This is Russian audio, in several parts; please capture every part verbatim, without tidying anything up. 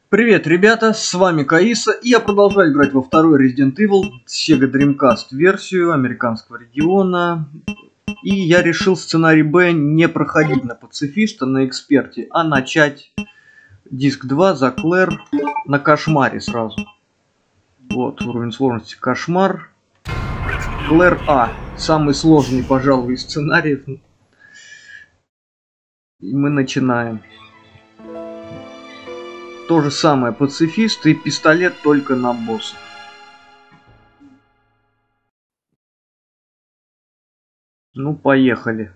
Привет, ребята, с вами Каиса, и я продолжаю играть во второй Resident Evil Sega Dreamcast версию американского региона. И я решил сценарий Б не проходить на пацифиста, на эксперте, а начать диск два за Клэр на кошмаре сразу. Вот, уровень сложности кошмар. Клэр А. Самый сложный, пожалуй, из сценариев. И мы начинаем. То же самое, пацифист и пистолет только на босса. Ну, поехали.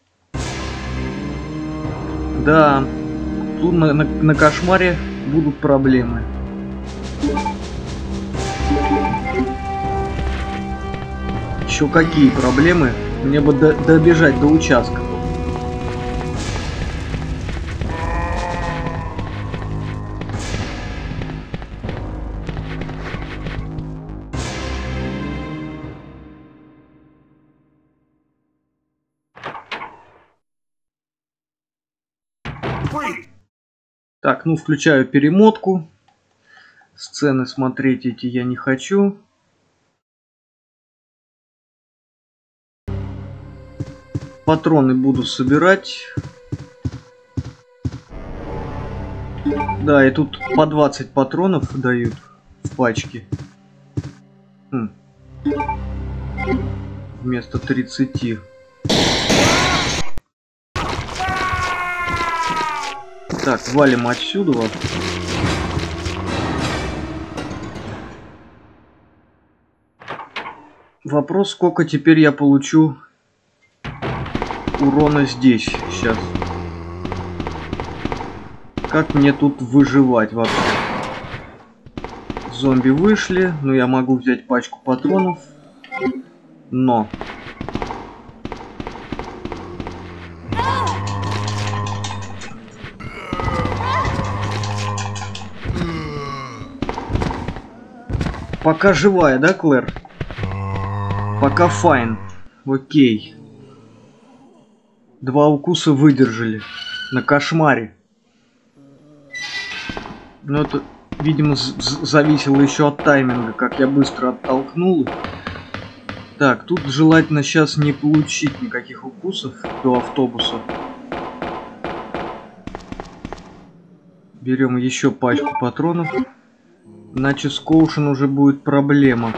Да, тут на, на, на кошмаре будут проблемы. Еще какие проблемы? Мне бы до, добежать до участка. Так, ну включаю перемотку. Сцены смотреть эти я не хочу. Патроны буду собирать. Да, и тут по двадцать патронов дают в пачке. Хм. Вместо тридцати. Так, валим отсюда. Вопрос, сколько теперь я получу урона здесь сейчас. Как мне тут выживать вообще? Зомби вышли, но я могу взять пачку патронов. Но... Пока живая, да, Клэр? Пока файн. Окей. Два укуса выдержали. На кошмаре. Но это, видимо, зависело еще от тайминга, как я быстро оттолкнул. Так, тут желательно сейчас не получить никаких укусов до автобуса. Берем еще пачку патронов. Иначе с Коушен уже будет проблема.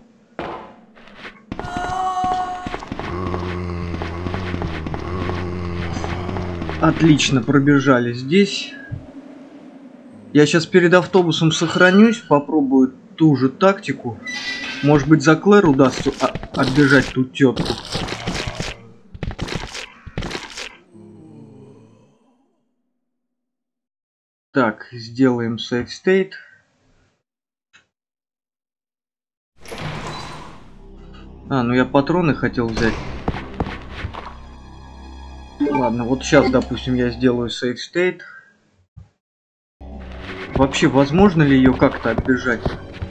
Отлично, пробежали здесь. Я сейчас перед автобусом сохранюсь, попробую ту же тактику. Может быть, за Клэр удастся отбежать ту тетку. Так, сделаем save state. А, ну я патроны хотел взять. Ладно, вот сейчас, допустим, я сделаю save state. Вообще, возможно ли ее как-то отбежать?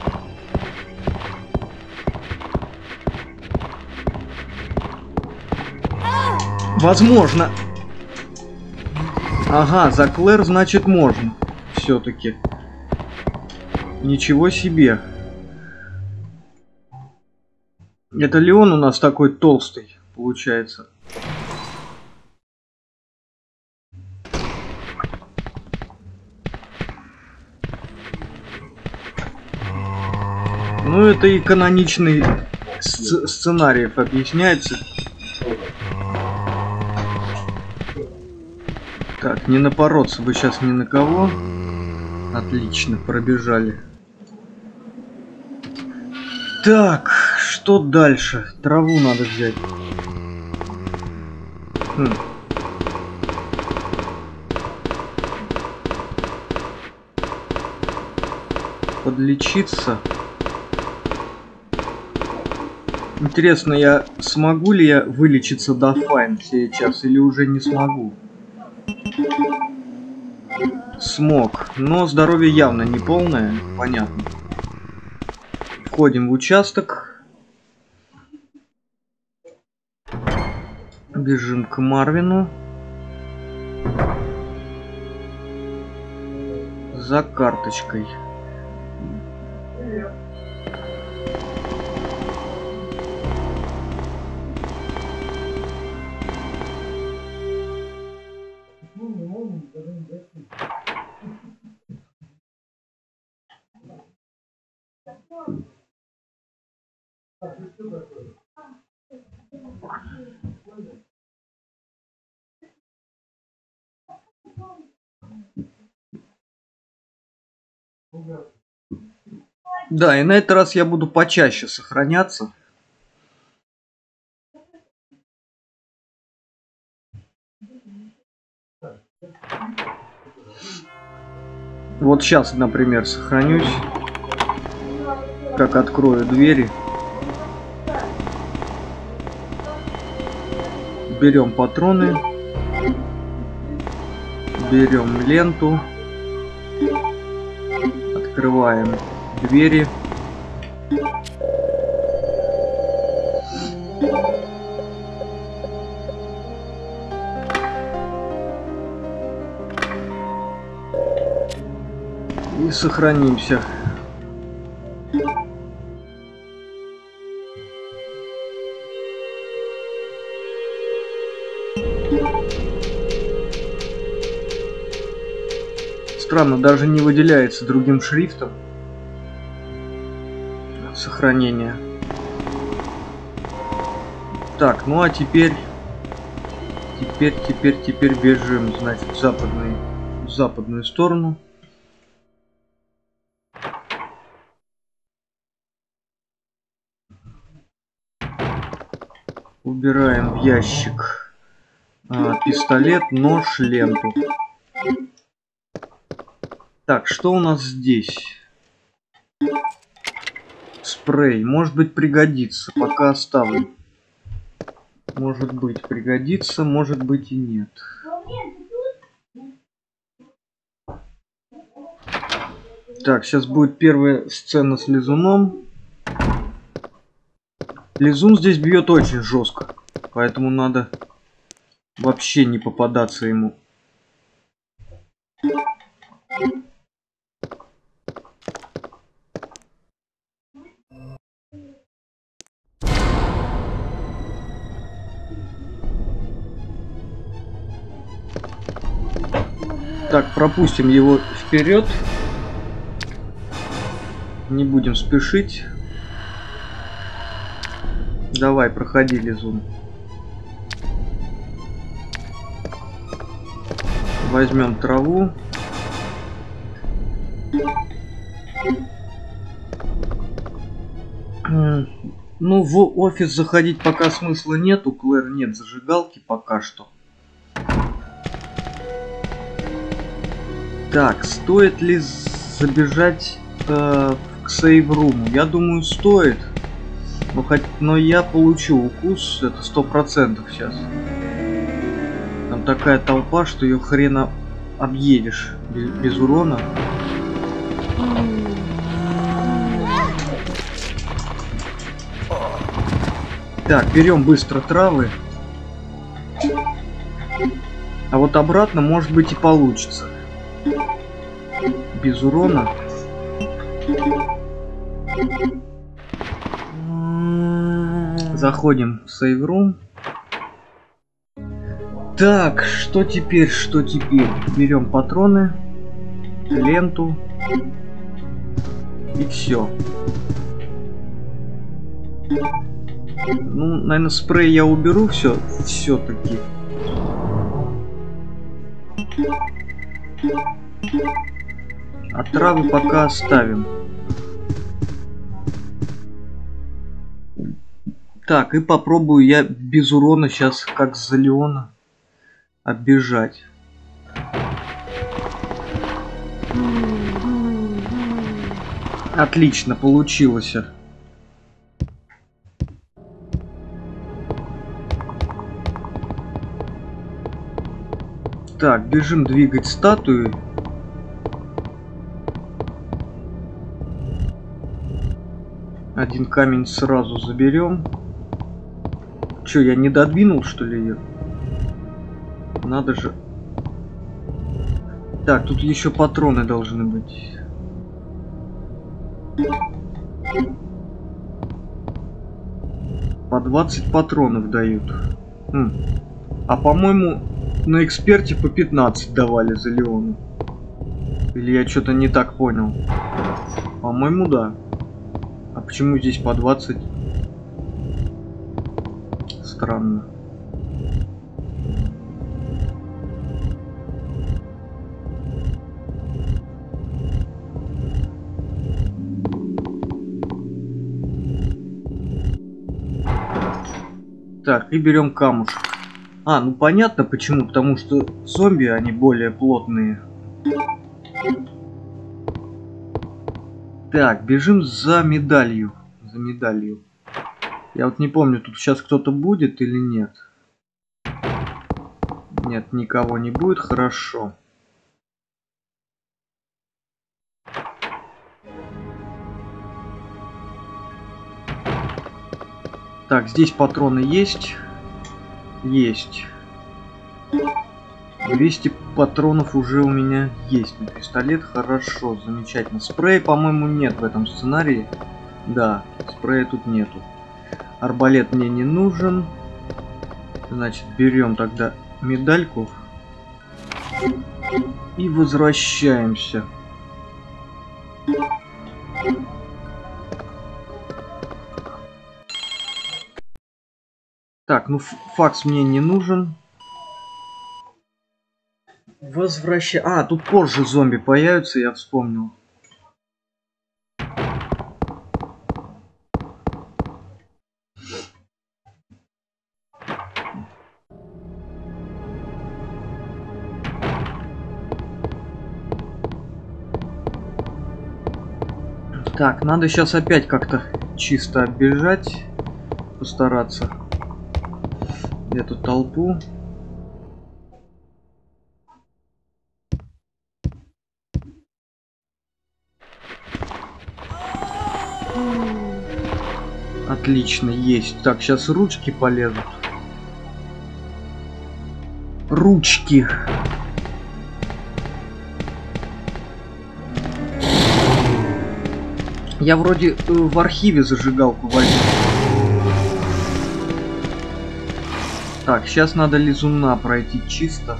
Возможно. Ага, за Клэр, значит, можно. Все-таки. Ничего себе. Это ли он у нас такой толстый, получается? Ну, это и каноничный сц сценариев объясняется. Так, не напороться бы сейчас ни на кого. Отлично, пробежали. Так, что дальше? Траву надо взять. Хм. Подлечиться. Интересно, я смогу ли я вылечиться до файн сейчас или уже не смогу? Смог, но здоровье явно не полное, понятно. Входим в участок. Бежим к Марвину. за карточкой. Да, и на этот раз я буду почаще сохраняться. Вот сейчас, например, сохранюсь. Как открою двери. Берем патроны. Берем ленту. Открываем двери. И сохранимся. Странно, даже не выделяется другим шрифтом сохранение. Так, ну а теперь, теперь, теперь, теперь бежим, значит, в западную, в западную сторону. Убираем в ящик а, пистолет, нож, ленту. Так, что у нас здесь? Спрей. Может быть, пригодится. Пока оставлю. Может быть, пригодится, может быть и нет. Так, сейчас будет первая сцена с лизуном. Лизун здесь бьет очень жестко. Поэтому надо вообще не попадаться ему. Так, пропустим его вперед. Не будем спешить. Давай, проходи, лизун. Возьмем траву. Ну, в офис заходить пока смысла нет. У Клэр нет зажигалки пока что. Так, стоит ли забежать э, к сейв-руму? Я думаю, стоит. Но, хоть, но я получу укус, это сто процентов сейчас. Там такая толпа, что ее хрена объедешь без, без урона. Так, берем быстро травы. А вот обратно, может быть, и получится. Без урона. Заходим в сейв-рум. Так, что теперь, что теперь? Берем патроны, ленту и все. Ну, наверное, спрей я уберу все, все-таки. А травы пока оставим. Так, и попробую я без урона сейчас, как с Леона, оббежать. Отлично, получилось. Так, бежим двигать статую. Один камень сразу заберем. Че, я не додвинул, что ли, ее? Надо же. Так, тут еще патроны должны быть. По двадцать патронов дают. Хм. А по-моему, на эксперте по пятнадцать давали за Леону. Или я что-то не так понял? По-моему, да. А почему здесь по двадцать? Странно. Так, и берем камушек. А, ну понятно почему. Потому что зомби, они более плотные. Так, бежим за медалью. За медалью. Я вот не помню, тут сейчас кто-то будет или нет. Нет, никого не будет, хорошо. Так, здесь патроны есть. Есть. двести патронов уже у меня есть на пистолет. Хорошо, замечательно. Спрея, по-моему, нет в этом сценарии. Да, спрея тут нету. Арбалет мне не нужен. Значит, берем тогда медальку. И возвращаемся. Так, ну факс мне не нужен. Возвращай. А, тут позже зомби появятся, я вспомнил. Так, надо сейчас опять как-то чисто оббежать. Постараться. Эту толпу. Отлично, есть. Так, сейчас ручки полезут. Ручки. Я вроде э, в архиве зажигалку возьму. Так, сейчас надо лизуна пройти чисто.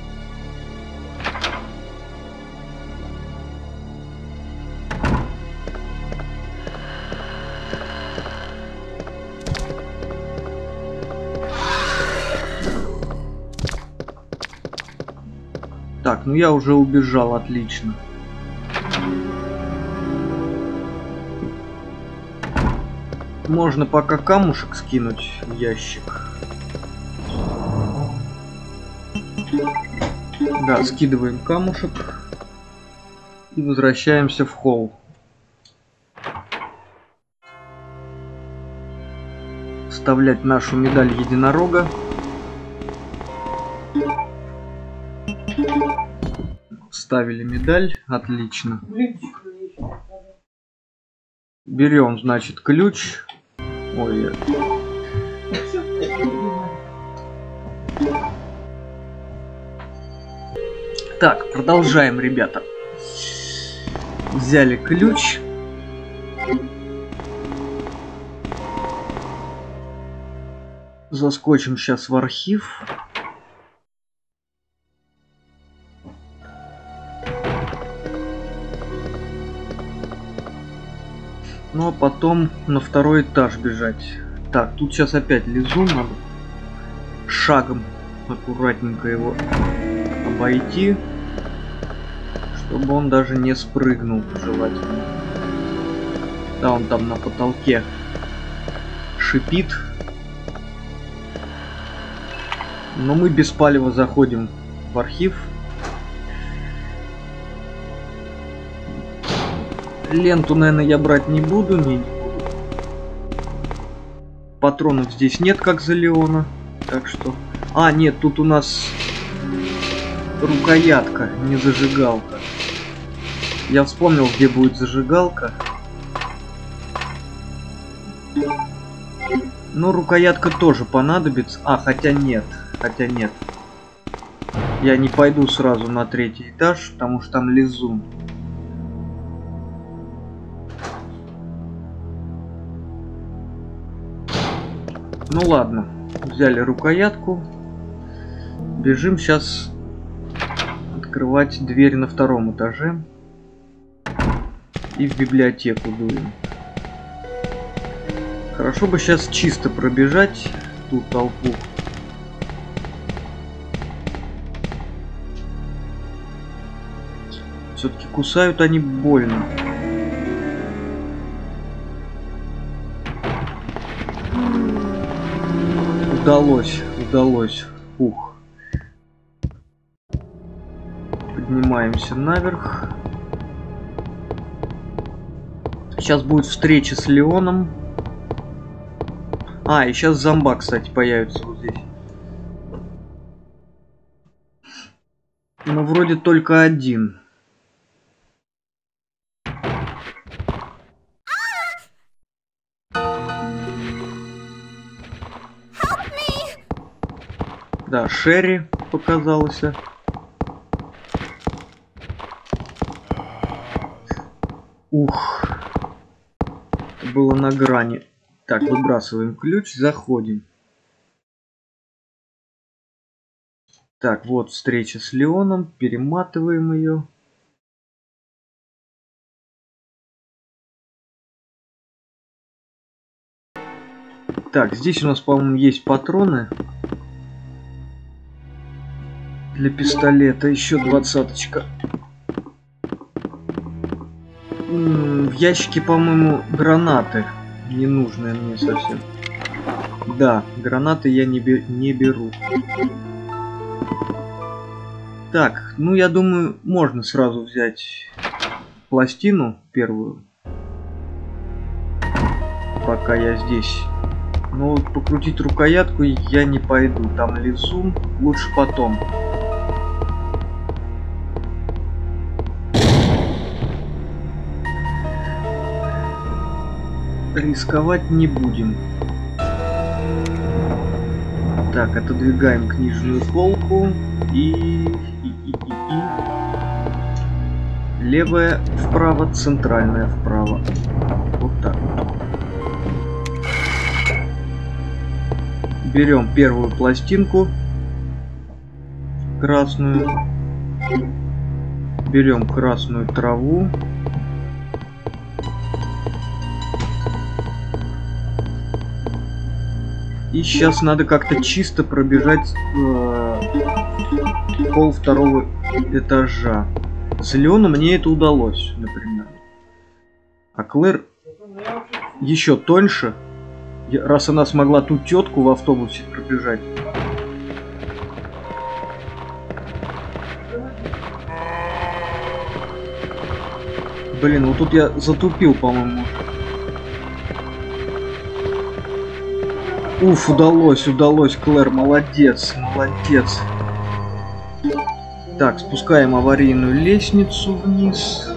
Так, ну я уже убежал, отлично. Можно пока камушек скинуть в ящик. Да, скидываем камушек. И возвращаемся в холл. Вставлять нашу медаль единорога. Вставили медаль, отлично. Берем, значит, ключ. Ой, так, продолжаем, ребята. Взяли ключ. Заскочим сейчас в архив. Ну а потом на второй этаж бежать. Так, тут сейчас опять лизун, надо шагом аккуратненько его обойти, чтобы он даже не спрыгнул, желательно. Да, он там на потолке шипит. Но мы без палева заходим в архив. Ленту, наверное, я брать не буду, не, не буду. Патронов здесь нет, как за Леона. Так что... А, нет, тут у нас рукоятка, не зажигалка. Я вспомнил, где будет зажигалка. Но рукоятка тоже понадобится. А, хотя нет. Хотя нет. Я не пойду сразу на третий этаж, потому что там лизун. Ну ладно, взяли рукоятку. Бежим сейчас открывать дверь на втором этаже. И в библиотеку дуем. Хорошо бы сейчас чисто пробежать ту толпу. Все-таки кусают они больно. Удалось, удалось. Ух. Поднимаемся наверх. Сейчас будет встреча с Леоном. А, и сейчас зомба, кстати, появится вот здесь. Но вроде только один. Да, Шерри показалась. Ух. Это было на грани. Так, выбрасываем ключ, заходим. Так, вот встреча с Леоном. Перематываем ее. Так, здесь у нас, по-моему, есть патроны. Для пистолета еще двадцаточка. В ящике, по-моему, гранаты. Ненужные мне совсем. Да, гранаты я не, бе не беру. Так, ну я думаю, можно сразу взять пластину первую. Пока я здесь. Но вот покрутить рукоятку я не пойду. Там лизун, лучше потом. Рисковать не будем. Так, отодвигаем книжную полку и... и, и, и, и. Левая вправо, центральная вправо. Вот так вот. Берем первую пластинку. Красную. Берем красную траву. И сейчас надо как-то чисто пробежать э, пол второго этажа. С Леоном мне это удалось, например. А Клэр еще тоньше, раз она смогла ту тетку в автобусе пробежать. Блин, вот тут я затупил, по-моему. Уф, удалось, удалось, Клэр, молодец, молодец. Так, спускаем аварийную лестницу вниз.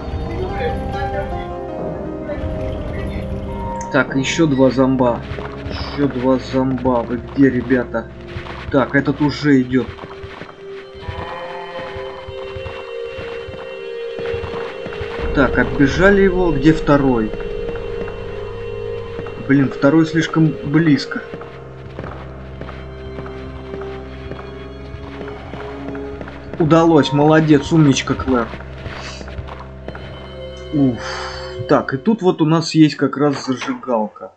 Так, еще два зомба. Еще два зомба. Вы где, ребята? Так, этот уже идет. Так, отбежали его. Где второй? Блин, второй слишком близко. Удалось, молодец, умничка, Клэр. Уф. Так, и тут вот у нас есть как раз зажигалка.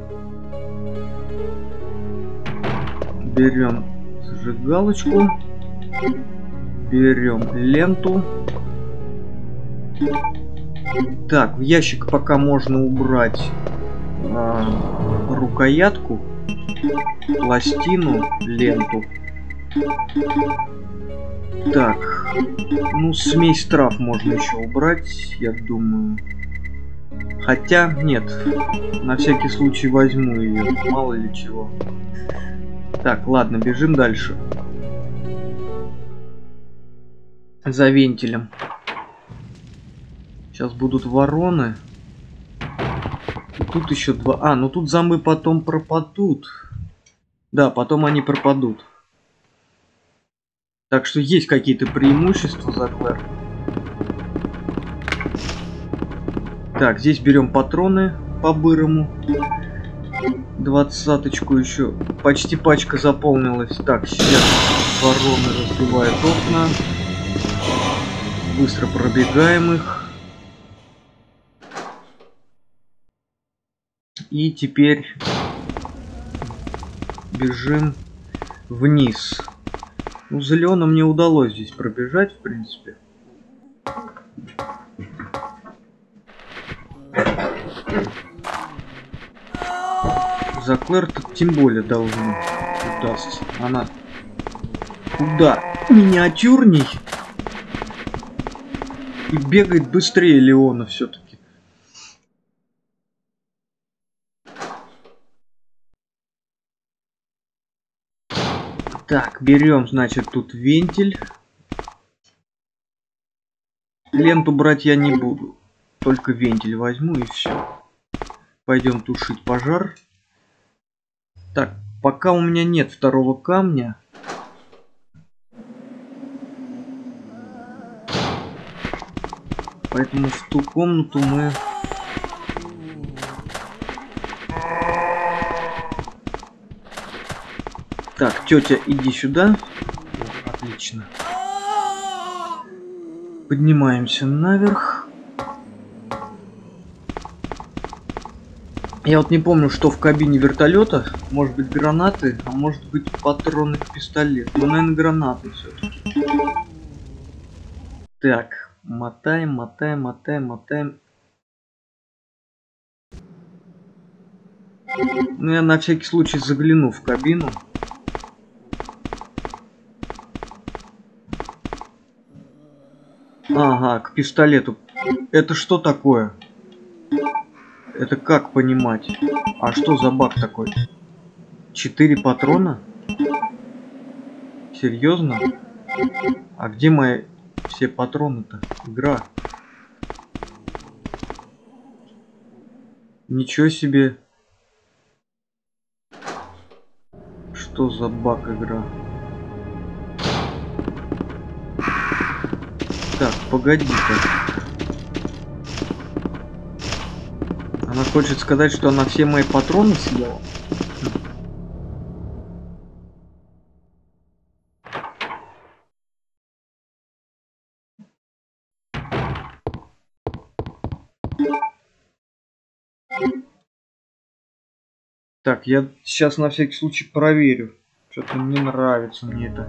Берем зажигалочку. Берем ленту. Так, в ящик пока можно убрать а, рукоятку, пластину, ленту. Так, ну смесь трав можно еще убрать, я думаю. Хотя, нет, на всякий случай возьму ее, мало ли чего. Так, ладно, бежим дальше. За вентилем. Сейчас будут вороны. И тут еще два... А, ну тут зомбы потом пропадут. Да, потом они пропадут. Так что есть какие-то преимущества за Клэр. Так, здесь берем патроны по-бырому. Двадцаточку еще. Почти пачка заполнилась. Так, сейчас вороны разбивают окна. Быстро пробегаем их. И теперь бежим вниз. Ну, зеленым мне удалось здесь пробежать, в принципе. За Клэр тут тем более должно удастся. Она куда миниатюрней и бегает быстрее Леона все-таки. Так, берем, значит, тут вентиль. Ленту брать я не буду. Только вентиль возьму и все. Пойдем тушить пожар. Так, пока у меня нет второго камня. Поэтому в ту комнату мы... Так, тетя, иди сюда. О, отлично. Поднимаемся наверх. Я вот не помню, что в кабине вертолета. Может быть гранаты, а может быть патроны к пистолету. Ну, наверное, гранаты все-таки. Так, мотаем, мотаем, мотаем, мотаем. Ну, я на всякий случай загляну в кабину. Ага, к пистолету. Это что такое? Это как понимать? А что за баг такой? Четыре патрона? Серьезно? А где мои все патроны-то? Игра. Ничего себе. Что за баг игра? Так, погоди-ка. Она хочет сказать, что она все мои патроны съела? Так, я сейчас на всякий случай проверю. Что-то не нравится мне это.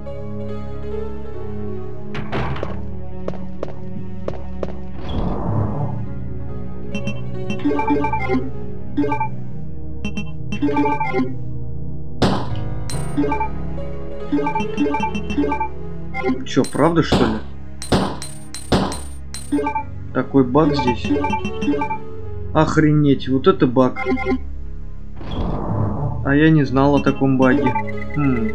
Чё, правда, что ли? Такой баг здесь? Охренеть, вот это баг. А я не знал о таком баге. Хм.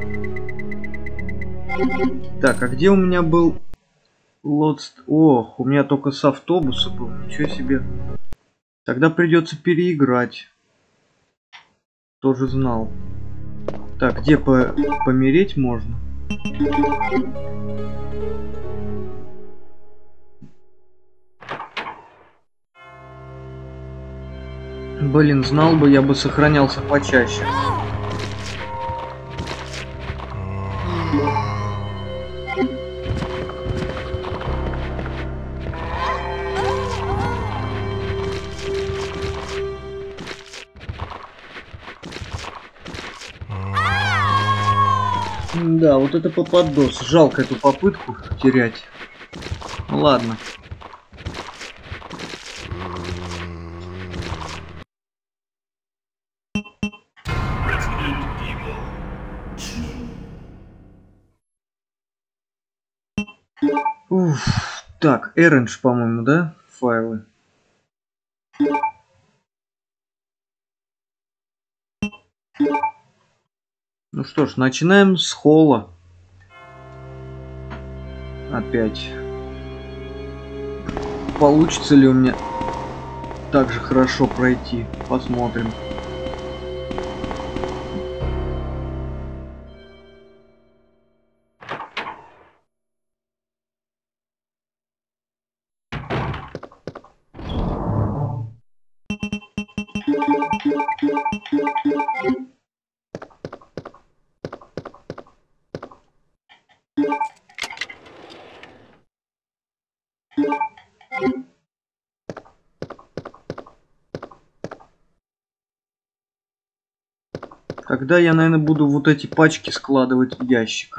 Так, а где у меня был лодст? Ох, у меня только с автобуса был. Ничего себе. Тогда придется переиграть. Тоже знал. Так, где по помереть можно? Блин, знал бы, я бы сохранялся почаще. Да, вот это попадос. Жалко эту попытку терять. Ну, ладно. Уф. Так, Orange, по-моему, да? Файлы. Ну что ж, начинаем с холла. Опять. Получится ли у меня так же хорошо пройти? Посмотрим. Тогда я, наверное, буду вот эти пачки складывать в ящик.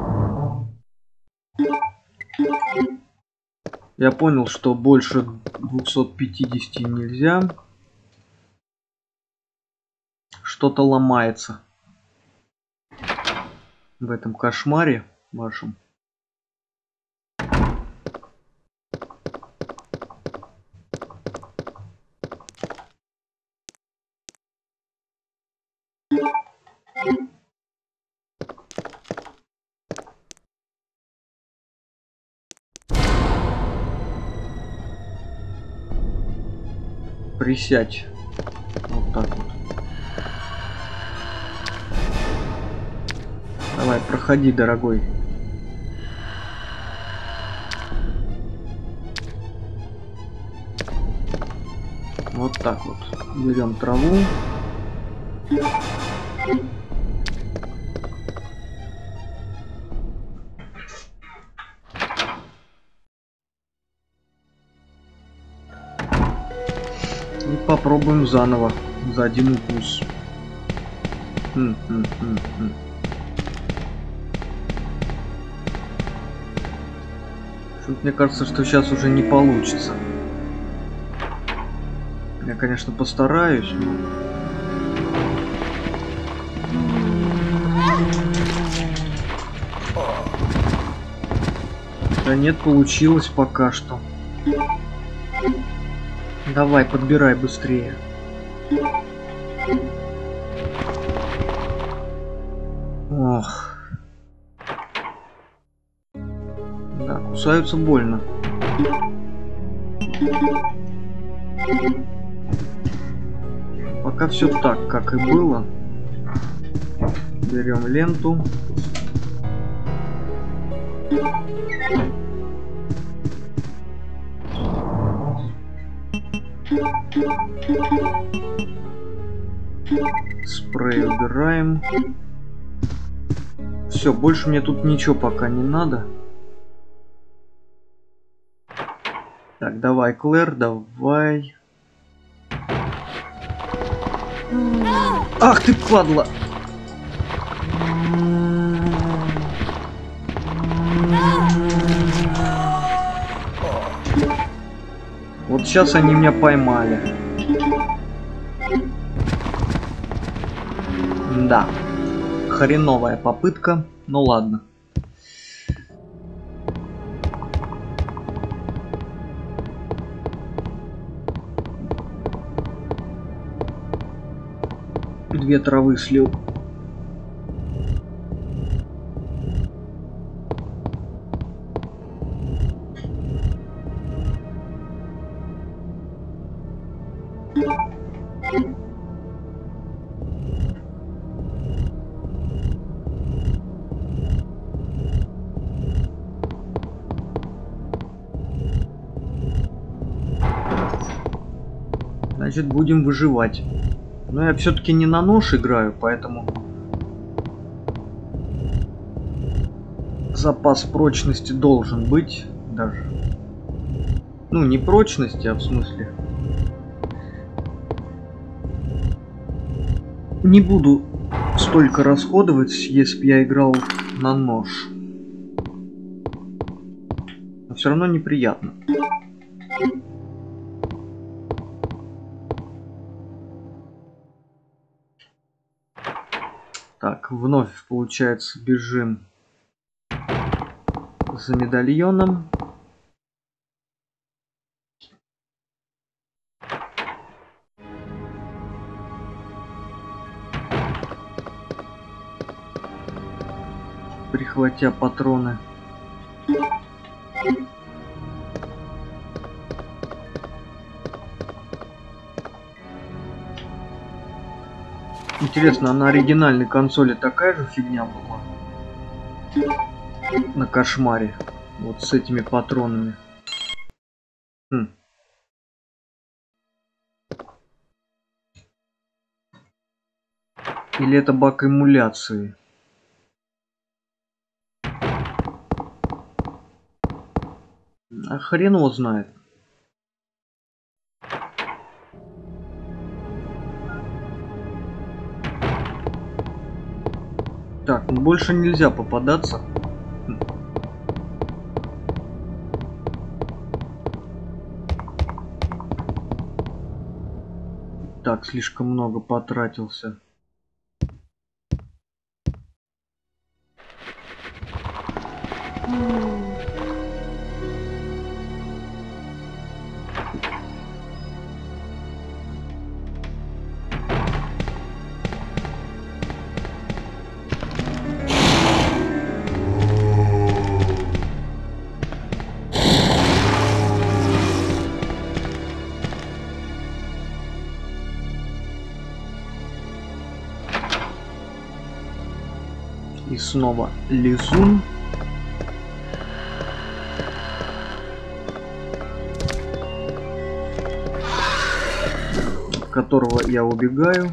Я понял, что больше двухсот пятидесяти нельзя. Что-то ломается в этом кошмаре вашем. Присядь. Вот так вот. Давай, проходи, дорогой. Вот так вот. Берем траву. И попробуем заново. За один укус. Хм, хм, хм, хм. Мне кажется, что сейчас уже не получится. Я, конечно, постараюсь, но... Да нет, получилось пока что. Давай, подбирай быстрее. Ох. Да, кусаются больно. Пока все так, как и было. Берем ленту. Спрей убираем. Все, больше мне тут ничего пока не надо. Так, давай, Клэр, давай. Ах ты, падла! Вот сейчас они меня поймали. Да. Хреновая попытка. Ну ладно. Две травы слил. Значит, будем выживать. Но я все-таки не на нож играю, поэтому запас прочности должен быть даже. Ну, не прочности, а в смысле. Не буду столько расходовать, если бы я играл на нож. Но все равно неприятно. Так, вновь, получается, бежим за медальоном. Прихватя патроны. Интересно, а на оригинальной консоли такая же фигня была? На кошмаре. Вот с этими патронами. Хм. Или это баг эмуляции? А хрен его знает. Так, ну больше нельзя попадаться. Так, слишком много потратился. И снова лизун. От которого я убегаю.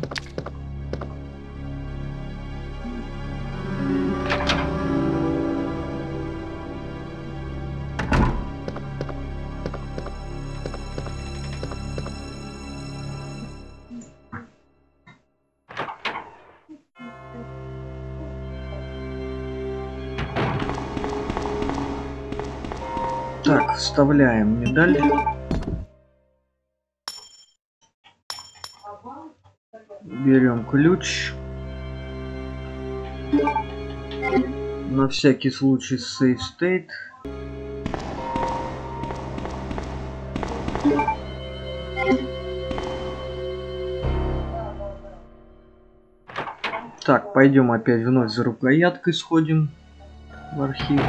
Так, вставляем медаль. Берем ключ. На всякий случай save state. Так, пойдем опять вновь за рукояткой сходим в архив.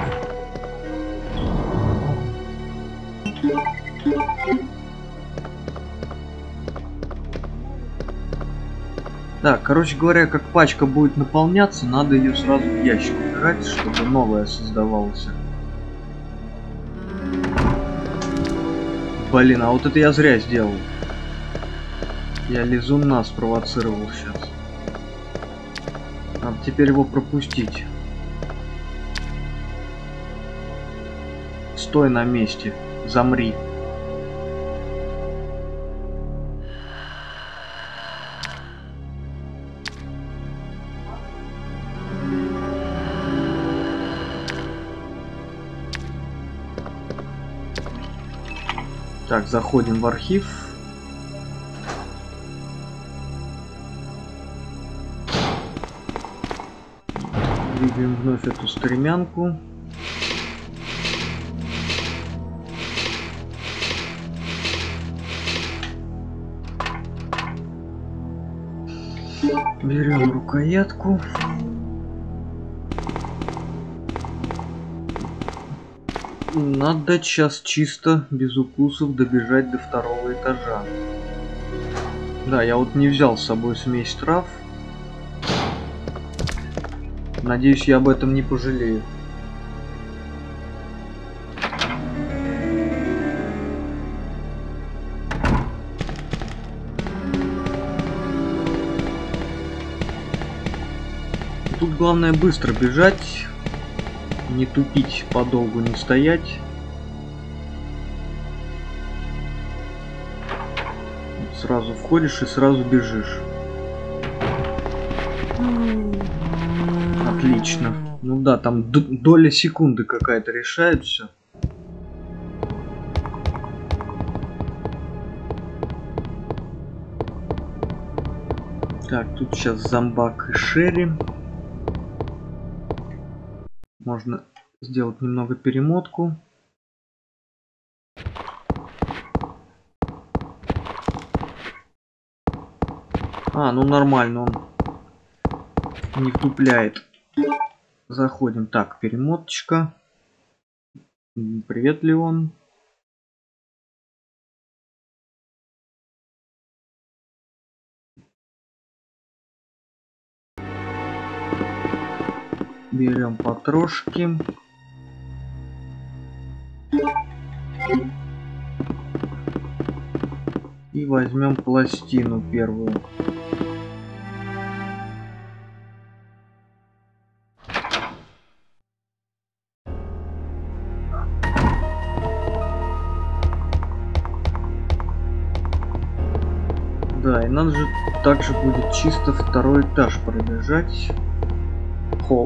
Да, короче говоря, как пачка будет наполняться, надо ее сразу в ящик убирать, чтобы новая создавалась. Блин, а вот это я зря сделал. Я лизуна спровоцировал сейчас. Надо теперь его пропустить. Стой на месте. Замри. Так, заходим в архив. Двигаем вновь эту стремянку. Берем рукоятку. Надо сейчас чисто, без укусов, добежать до второго этажа. Да, я вот не взял с собой смесь трав. Надеюсь, я об этом не пожалею. Тут главное быстро бежать. Не тупить, подолгу не стоять. Сразу входишь и сразу бежишь. Отлично. Ну да, там доля секунды какая-то решает все. Так, тут сейчас зомбак и Шерри. Можно сделать немного перемотку. А, ну нормально, он не втупляет. Заходим. Так, перемоточка. Привет, Леон. Берем потрошки. И возьмем пластину первую. Да, и надо же также будет чисто второй этаж пробежать. Холл.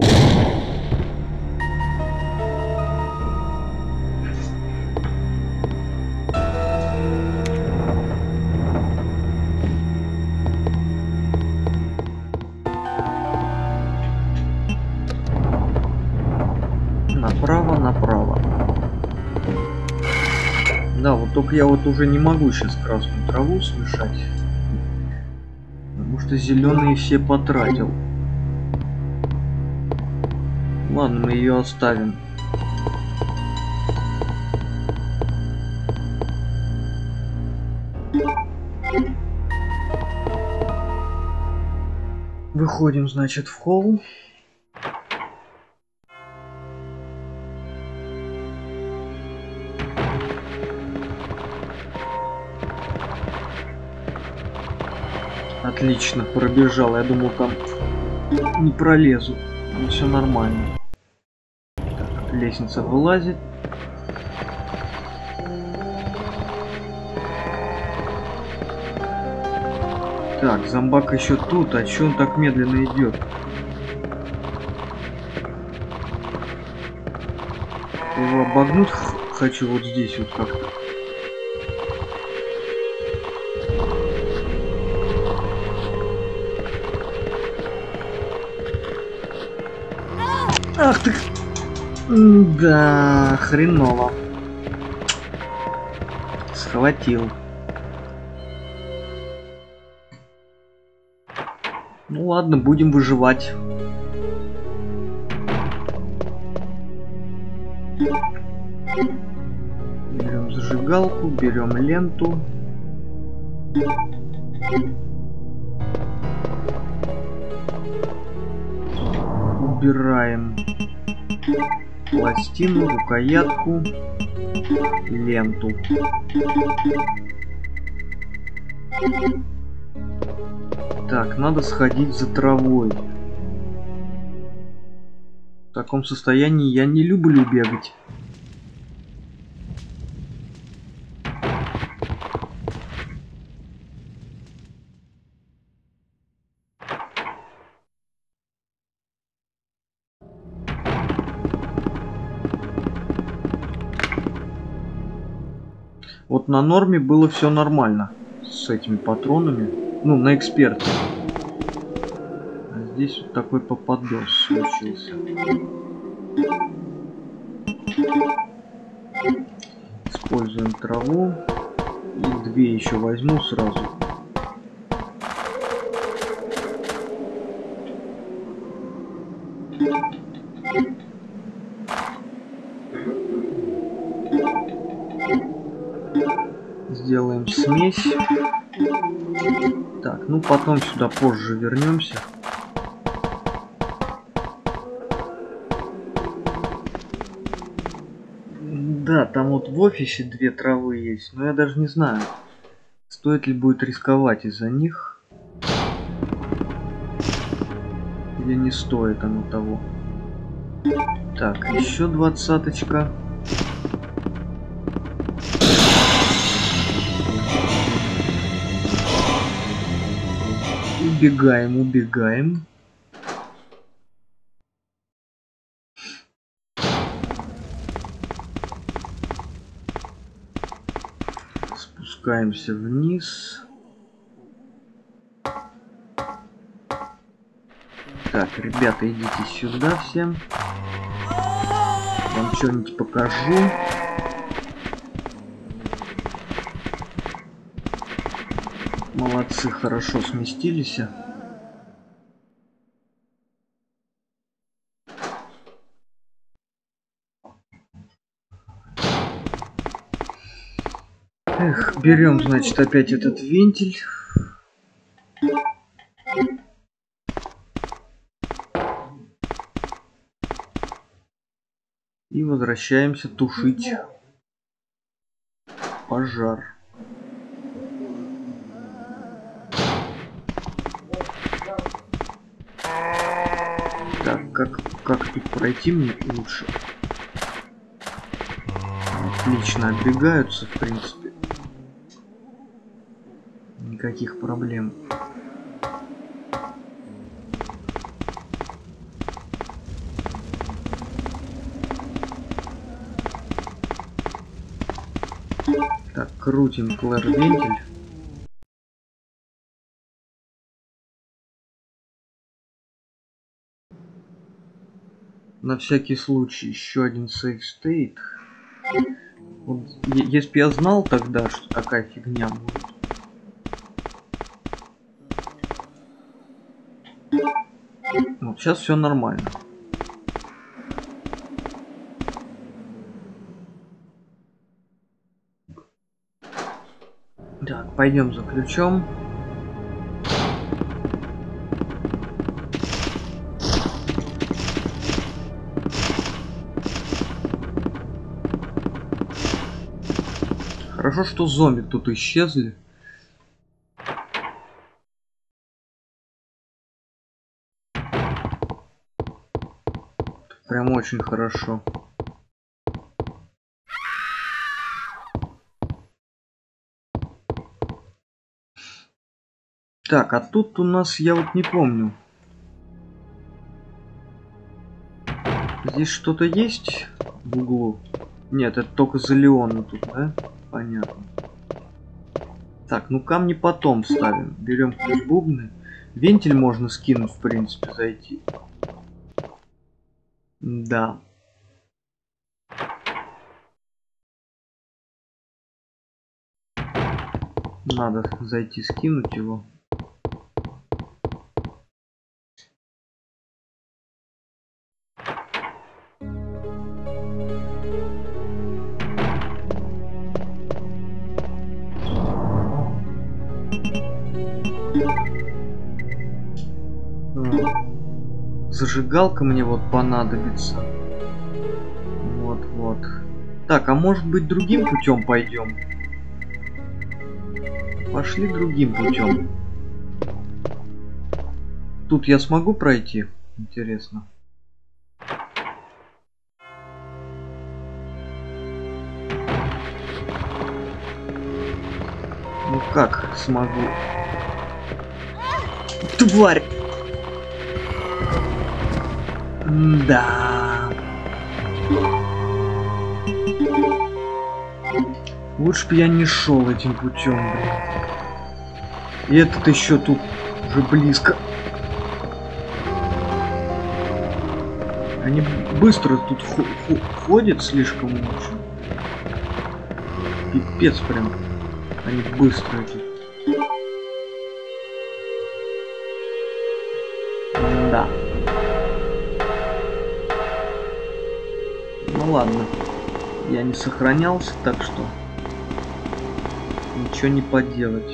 Направо, направо. Да, вот только я вот уже не могу сейчас красную траву смешать, потому что зеленые все потратил. Ладно, мы ее оставим. Выходим, значит, в холл. Отлично, пробежал. Я думал, там не пролезу. Но все нормально. Так, лестница вылазит. Так, зомбак еще тут. А че он так медленно идет? Его обогнуть хочу вот здесь вот как-то. Ах ты! Да, хреново. Схватил. Ну ладно, будем выживать. Берем зажигалку, берем ленту. Убираем пластину, рукоятку, ленту. Так, надо сходить за травой. В таком состоянии я не люблю бегать. Вот на норме было все нормально с этими патронами. Ну, на эксперте. А здесь вот такой попадос случился. Используем траву. И две еще возьму сразу. Сделаем смесь. Так, ну потом сюда позже вернемся. Да, там вот в офисе две травы есть, но я даже не знаю, стоит ли будет рисковать из-за них. Или не стоит оно того. Так, еще двадцаточка. Убегаем, убегаем. Спускаемся вниз. Так, ребята, идите сюда всем. Вам что-нибудь покажу. Молодцы, хорошо сместились. Эх, берем, значит, опять этот вентиль. И возвращаемся тушить пожар. Так, как, как тут пройти мне лучше? Отлично, отбегаются, в принципе. никаких проблем. Так, крутим клэр-вентиль. На всякий случай еще один save state. Вот, если бы я знал тогда, что такая фигня будет. Вот сейчас все нормально. Так, пойдем за ключом. Хорошо, что зомби тут исчезли. Прям очень хорошо. Так, а тут у нас, я вот не помню. Здесь что-то есть в углу? Нет, это только за Леона тут, да? Понятно. Так, ну камни потом ставим. Берем ключ-бубны. Вентиль можно скинуть, в принципе, зайти. Да. Надо зайти скинуть его. Зажигалка мне вот понадобится. Вот, вот. Так, а может быть другим путем пойдем? Пошли другим путем. Тут я смогу пройти? Интересно. Ну как смогу? Тварь! Да. Лучше бы я не шел этим путем, блин. И этот еще тут уже близко. Они быстро тут ходят слишком очень. Пипец прям. Они быстрые тут. Да. Ну ладно. Я не сохранялся, так что ничего не поделать.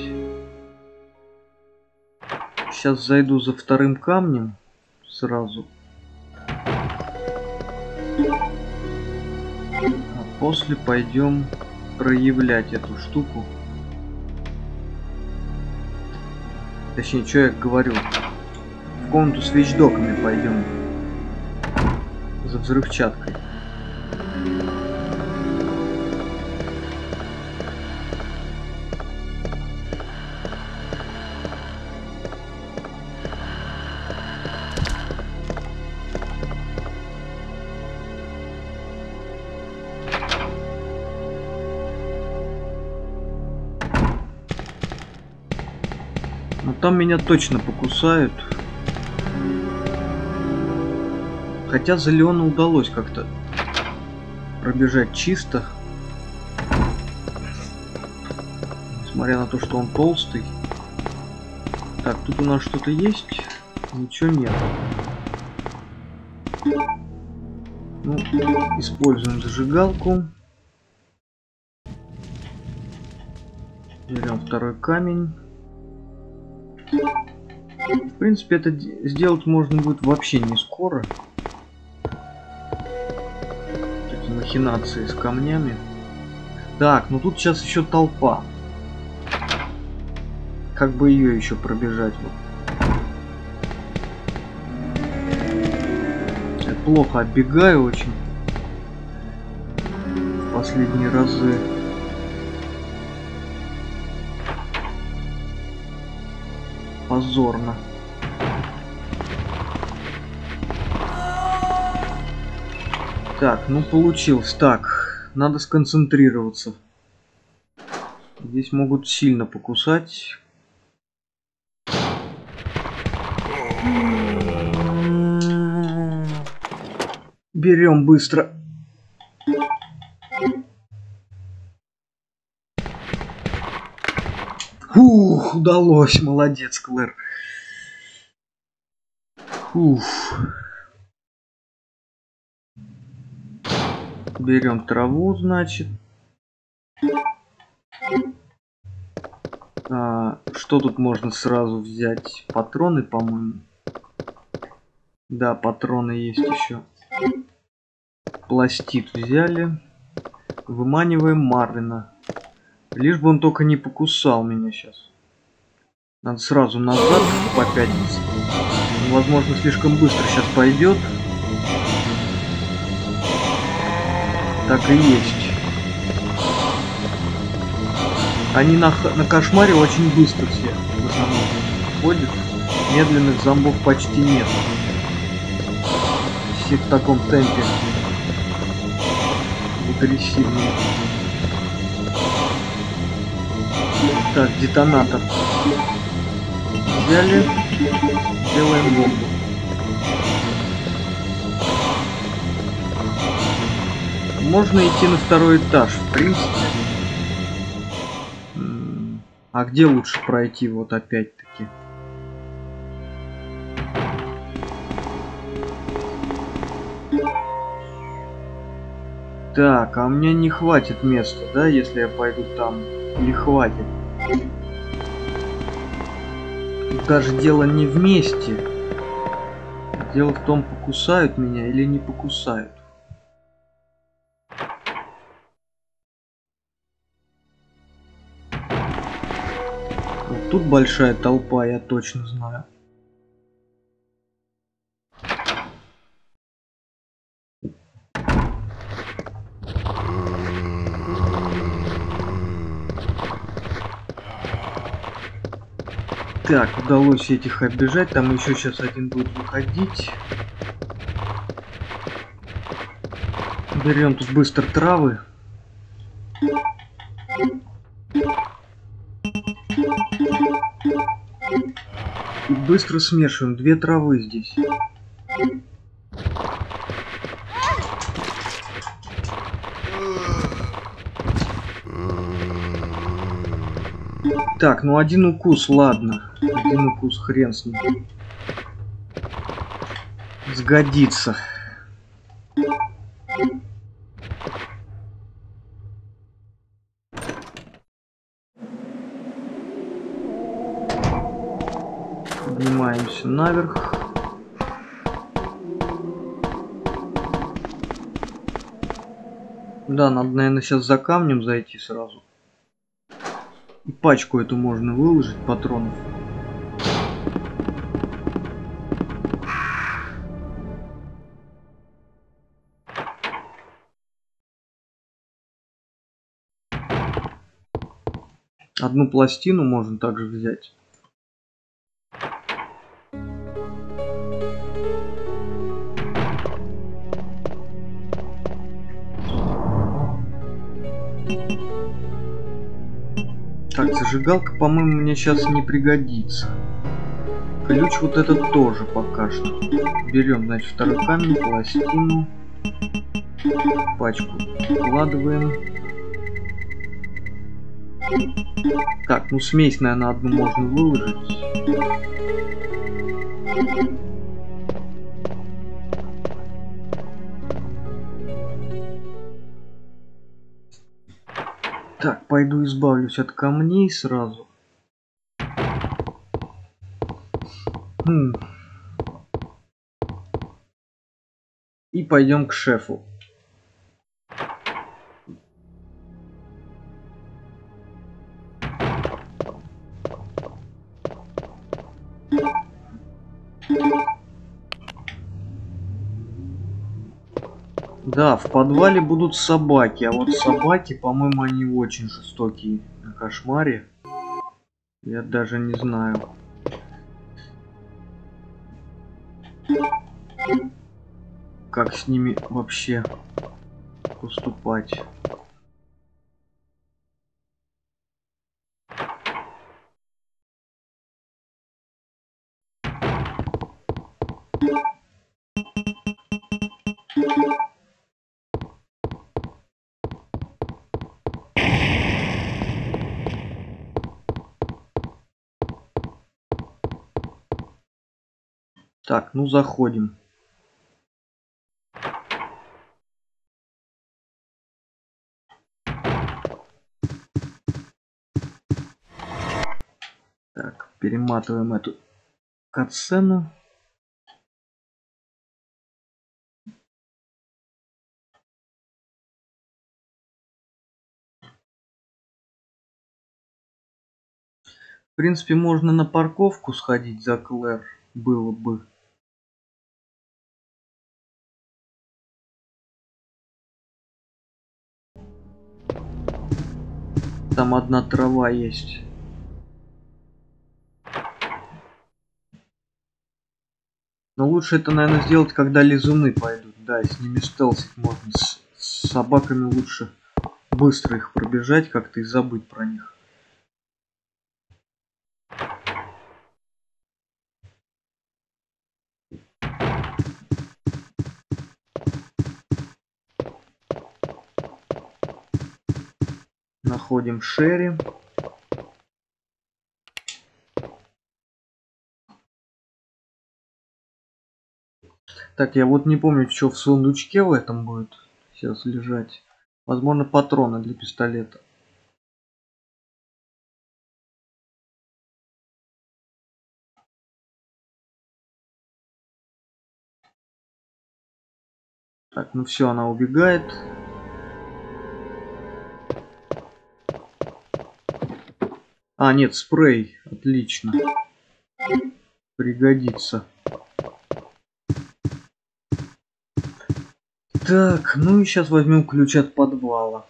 Сейчас зайду за вторым камнем сразу. А после пойдем проявлять эту штуку. Точнее, что я говорю. В комнату с вещдоками пойдем. За взрывчаткой. Но там меня точно покусают. Хотя за Леона удалось как-то пробежать чисто. Несмотря на то, что он толстый. Так, тут у нас что-то есть? Ничего нет. Ну, используем зажигалку. Берем второй камень. В принципе, это сделать можно будет вообще не скоро. Эти махинации с камнями. Так, ну тут сейчас еще толпа. Как бы ее еще пробежать? Вот. Я плохо отбегаю очень. В последние разы. Позорно. Так, ну получилось. Так, надо сконцентрироваться. Здесь могут сильно покусать. Берем быстро. Ух, удалось. Молодец, Клэр. Ух. Берем траву, значит. А, что тут можно сразу взять? Патроны, по-моему. Да, патроны есть еще. Пластид взяли. Выманиваем Марвина. Лишь бы он только не покусал меня сейчас. Надо сразу назад попятиться. Он, возможно, слишком быстро сейчас пойдет. Так и есть. Они на, на кошмаре очень быстро все в основном ходят. Медленных зомбов почти нет. Все в таком темпе. Агрессивно. Так, детонатор. Взяли. Делаем бомбу. Можно идти на второй этаж, в принципе. А где лучше пройти, вот опять-таки? Так, а у меня не хватит места, да, если я пойду там? Или хватит? Тут даже дело не в месте. Дело в том, покусают меня или не покусают. Вот тут большая толпа, я точно знаю. Так, удалось этих оббежать. Там еще сейчас один будет выходить. Берем тут быстро травы. И быстро смешиваем. Две травы здесь. Так, ну один укус, ладно. Один укус, хрен с ним. Сгодится. Поднимаемся наверх. Да, надо, наверное, сейчас за камнем зайти сразу. И пачку эту можно выложить, патронов. Одну пластину можно также взять. Так, зажигалка, по-моему, мне сейчас не пригодится. Ключ вот этот тоже пока что. Берем, значит, второй камень, пластину. Пачку вкладываем. Так, ну смесь, наверное, одну можно выложить. Так, пойду избавлюсь от камней сразу. Хм. И пойдем к шефу. Да, в подвале будут собаки, а вот собаки, по-моему, они очень жестокие на кошмаре. Я даже не знаю. Как с ними вообще поступать? Так, ну заходим. Так, перематываем эту катсцену. В принципе, можно на парковку сходить за Клэр. Было бы. Там одна трава есть. Но лучше это, наверное, сделать, когда лизуны пойдут. Да, и с ними стелсить можно. С, с собаками лучше быстро их пробежать как-то и забыть про них. Находим Шерри. Так, я вот не помню, что в сундучке в этом будет сейчас лежать. Возможно, патроны для пистолета. Так, ну все, она убегает. А, нет, спрей. Отлично. Пригодится. Так, ну и сейчас возьмем ключ от подвала.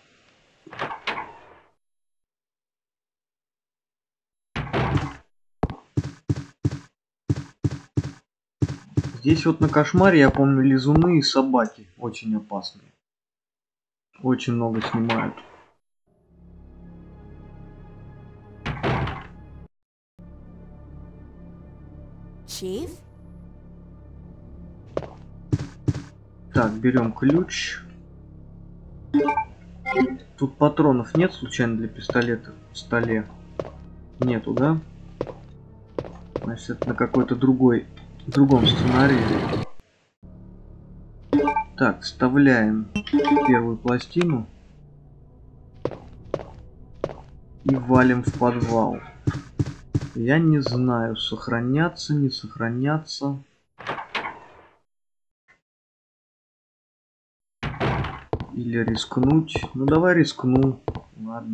Здесь вот на кошмаре, я помню, лизуны и собаки очень опасные. Очень много снимают. Chief? Так, берем ключ. Тут патронов нет случайно для пистолета в столе? Нету, да? Значит, это на какой-то другой, другом сценарии. Так, вставляем первую пластину и валим в подвал. Я не знаю, сохраняться, не сохраняться. Или рискнуть. Ну давай рискну. Ладно.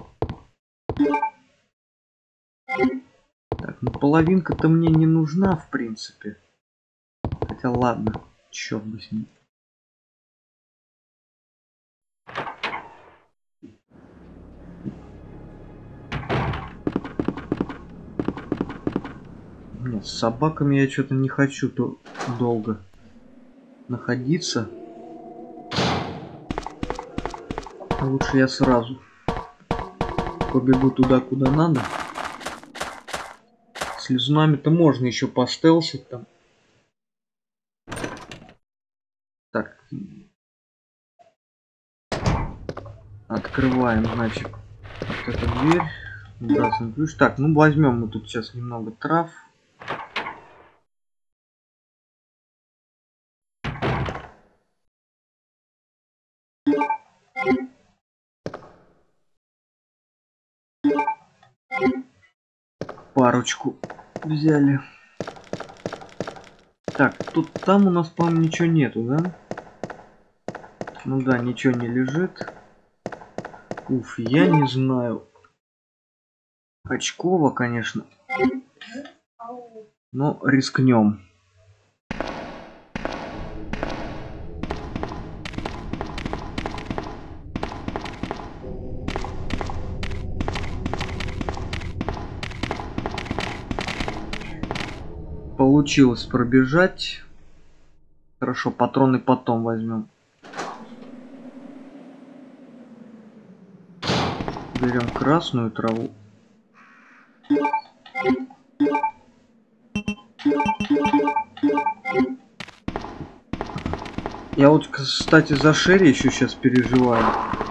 Так, ну половинка-то мне не нужна, в принципе. Хотя ладно, черт бы с ним. Нет, с собаками я что-то не хочу то долго находиться. Лучше я сразу побегу туда, куда надо. С лизунами-то можно еще постелсить там. Так. Открываем, значит, вот эту дверь. Выбрасываем ключ. Так, ну возьмем мы тут сейчас немного трав. Парочку взяли. Так, тут там у нас, по-моему, ничего нету, да? Ну да, ничего не лежит. Уф, я не знаю. Очково, конечно. Но рискнем. Получилось пробежать. Хорошо, патроны потом возьмем. Берем красную траву. Я вот, кстати, за Шерри еще сейчас переживаю.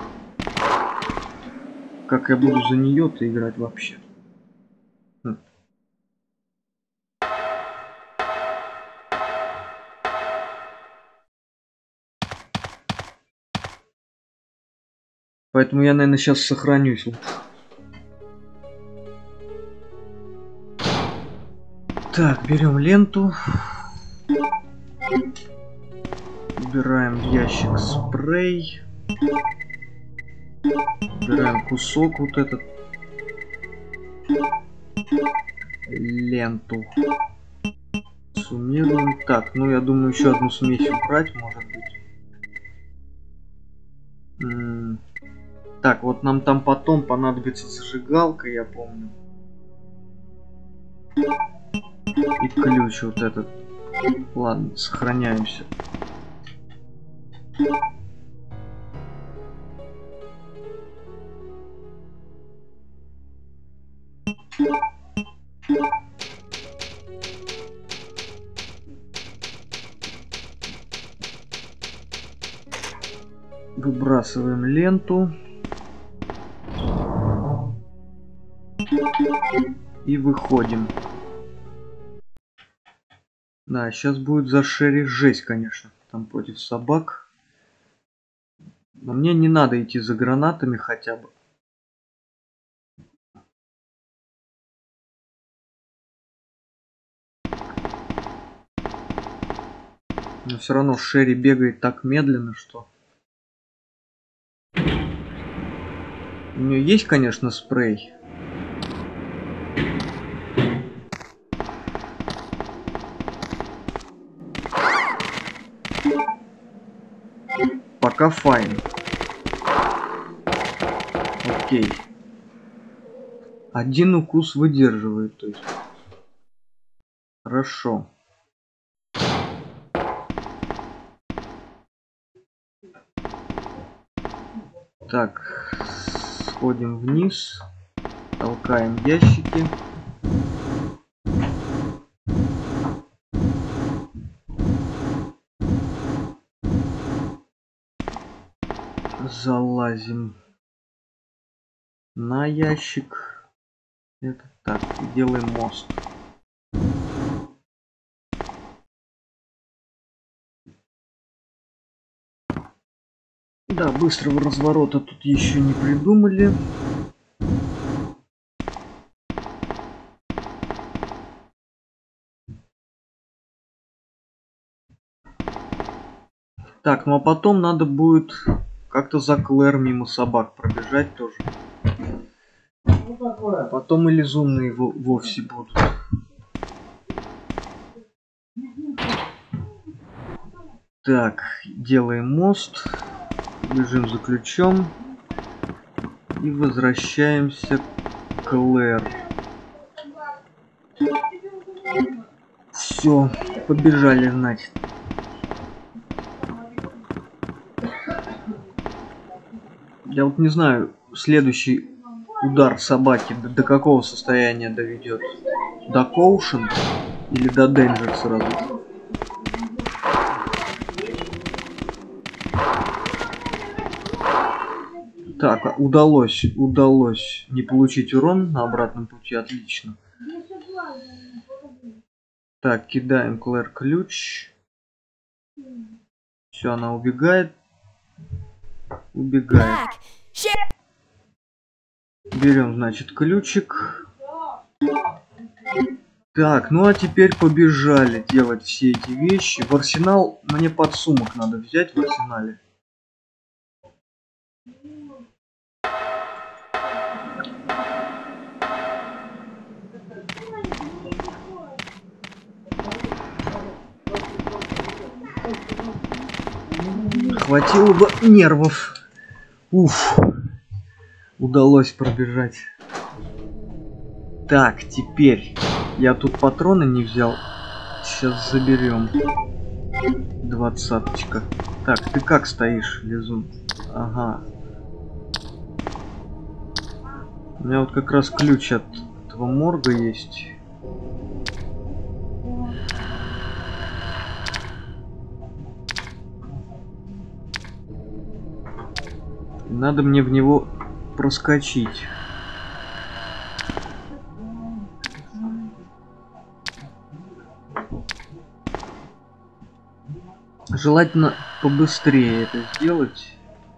Как я буду за нее-то играть вообще? Хм. Поэтому я, наверное, сейчас сохранюсь лучше. Так, берем ленту. Убираем в ящик спрей. Убираем кусок вот этот. Ленту. Суммируем. Так, ну я думаю, еще одну смесь убрать, может быть. М -м так, вот нам там потом понадобится зажигалка, я помню. И ключ вот этот. Ладно, сохраняемся. Выбрасываем ленту. И выходим. Да, сейчас будет за Шерри жесть, конечно. Там против собак. Но мне не надо идти за гранатами хотя бы. Но все равно Шерри бегает так медленно, что... У нее есть, конечно, спрей. Пока файн. Окей. Один укус выдерживает, то есть. Хорошо. Так, сходим вниз, толкаем ящики. Залазим на ящик. Это так, делаем мост. Да, быстрого разворота тут еще не придумали. Так, ну а потом надо будет как-то за Клэр мимо собак пробежать тоже. Потом или зумные вовсе будут. Так, делаем мост. Бежим за ключом. И возвращаемся к Клэр. Все, побежали, значит. Я вот не знаю, следующий удар собаки до, до какого состояния доведет? До Коушен или до Денджер сразу? Так, удалось, удалось не получить урон на обратном пути, отлично. Так, кидаем Клэр ключ. Все, она убегает. Убегает. Берем, значит, ключик. Так, ну а теперь побежали делать все эти вещи. В арсенал мне подсумок надо взять в арсенале. Хватило бы нервов. Уф. Удалось пробежать. Так, теперь. Я тут патроны не взял. Сейчас заберем. Двадцаточка. Так, ты как стоишь, лизун? Ага. У меня вот как раз ключ от этого морга есть. Надо мне в него проскочить. Желательно побыстрее это сделать.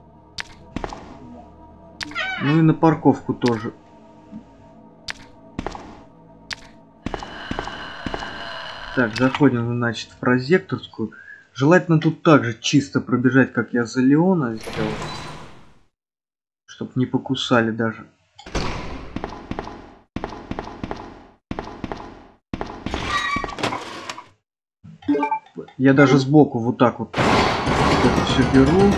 Ну и на парковку тоже. Так, заходим, значит, в прозекторскую. Желательно тут также чисто пробежать, как я за Леона сделал. Чтоб не покусали даже. Я даже сбоку вот так вот это все беру.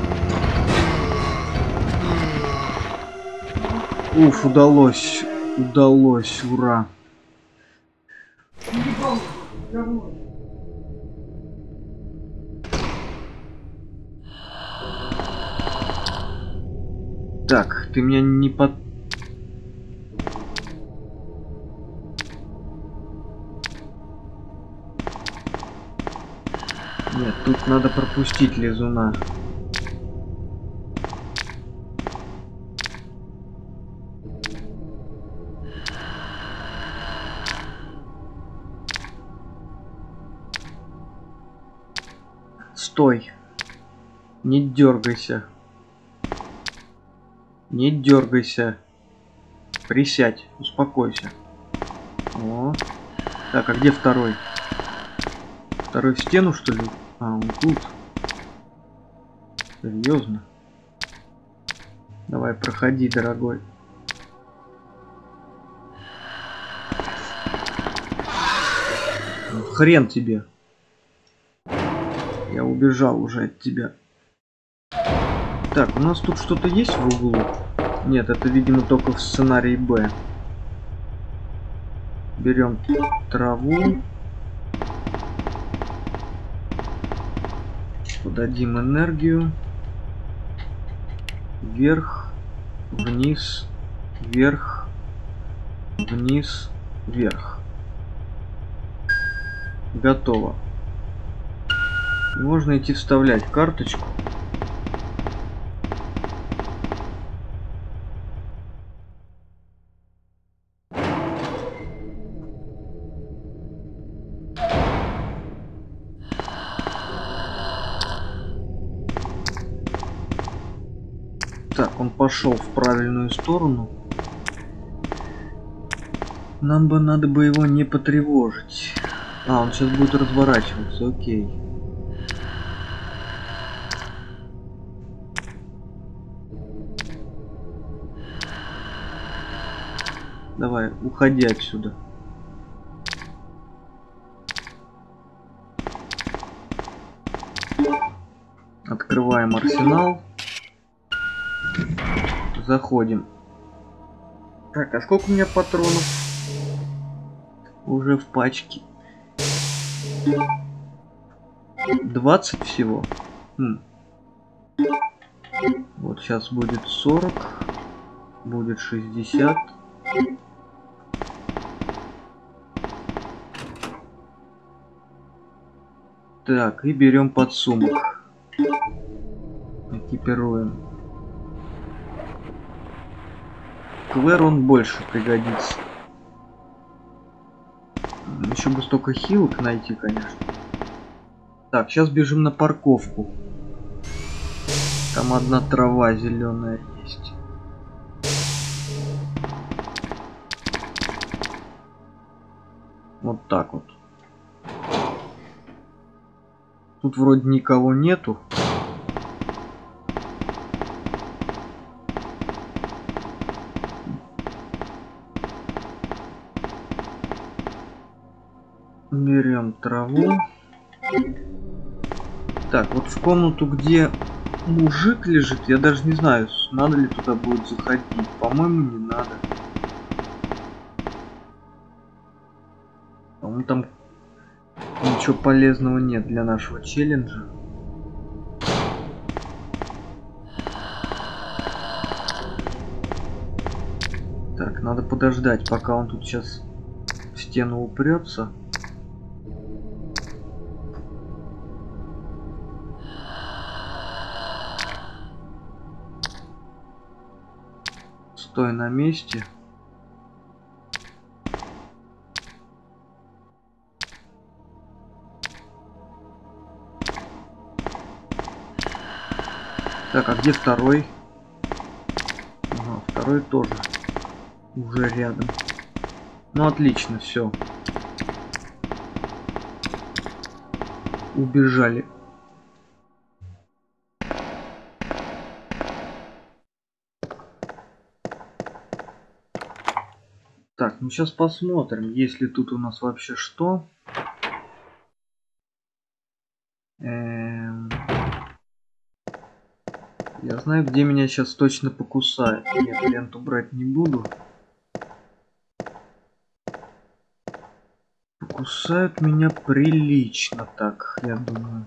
Уф, удалось. Удалось, ура. Так, ты меня не под... Нет, тут надо пропустить лизуна. Стой. Не дергайся. Не дергайся. Присядь, успокойся. О. Так, а где второй? Второй в стену, что ли? А, он тут. Серьезно? Давай, проходи, дорогой. Хрен тебе. Я убежал уже от тебя. Так, у нас тут что-то есть в углу? Нет, это, видимо, только в сценарии Б. Берем траву. Подадим энергию. Вверх, вниз, вверх, вниз, вверх. Готово. И можно идти вставлять карточку. Так, он пошел в правильную сторону. Нам бы надо бы его не потревожить. А, он сейчас будет разворачиваться, окей. Давай, уходи отсюда. Открываем арсенал. Заходим. Так, а сколько у меня патронов? Уже в пачке. двадцать всего. Хм. Вот сейчас будет сорок. Будет шестьдесят. Так, и берем подсумок. Экипируем. Клэр он больше пригодится. Еще бы столько хилок найти, конечно. Так, сейчас бежим на парковку. Там одна трава зеленая есть. Вот так вот. Тут вроде никого нету. Берем траву. Так, вот в комнату, где мужик лежит, я даже не знаю, надо ли туда будет заходить. По-моему, не надо. По-моему, там Ничего полезного нет для нашего челленджа. Так, надо подождать, пока он тут сейчас в стену упрется. Стой на месте. Так, а где второй? Ага, второй тоже уже рядом. Ну отлично, все. Убежали. Так, ну сейчас посмотрим, есть ли тут у нас вообще что. Эм... Я знаю, где меня сейчас точно покусают. Нет, ленту брать не буду. Покусают меня прилично так, я думаю.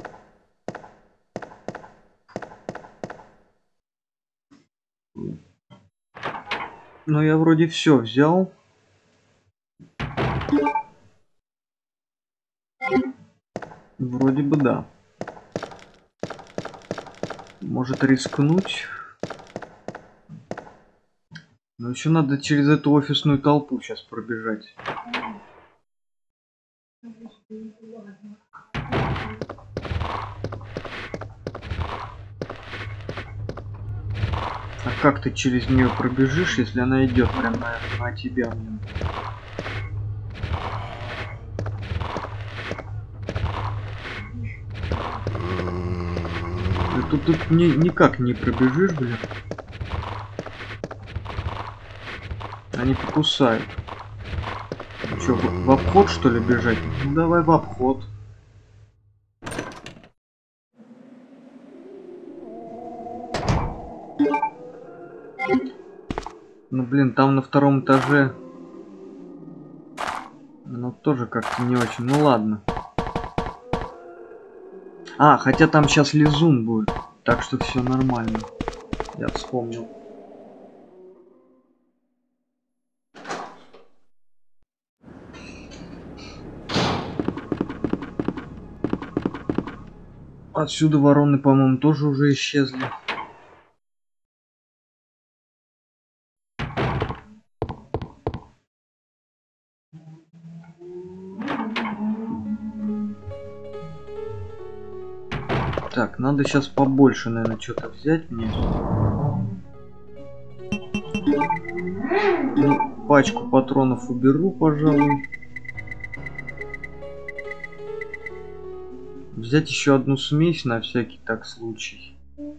Но я вроде все взял. Вроде бы да. Может рискнуть. Но еще надо через эту офисную толпу сейчас пробежать. А как ты через нее пробежишь, если она идет прямо на, на тебя, блин? Да тут, тут ни, никак не пробежишь, блин. Они покусают. Че, в, в обход что ли бежать? Ну давай в обход. Ну блин, там на втором этаже. Ну тоже как-то не очень. Ну ладно. А, хотя там сейчас лизун будет. Так что все нормально. Я вспомнил. Отсюда вороны, по-моему, тоже уже исчезли. Так, надо сейчас побольше, наверное, что-то взять мне. Ну, пачку патронов уберу, пожалуй. Взять еще одну смесь на всякий так случай.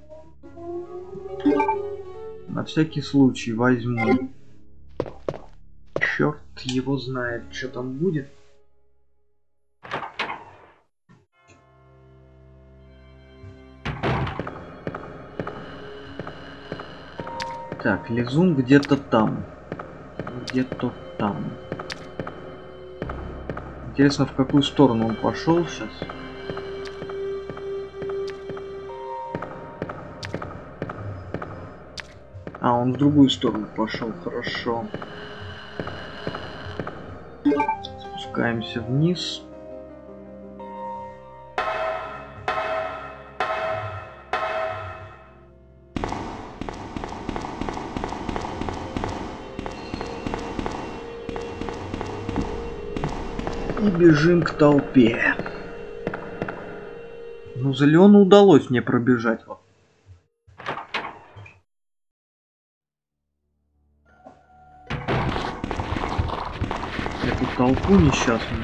На всякий случай возьму. Черт его знает, что там будет. Так, лизун где-то там. Где-то там. Интересно, в какую сторону он пошел сейчас. А, он в другую сторону пошел, хорошо. Спускаемся вниз. И бежим к толпе. Ну, за Леону удалось мне пробежать. Вот. Эту толпу несчастную.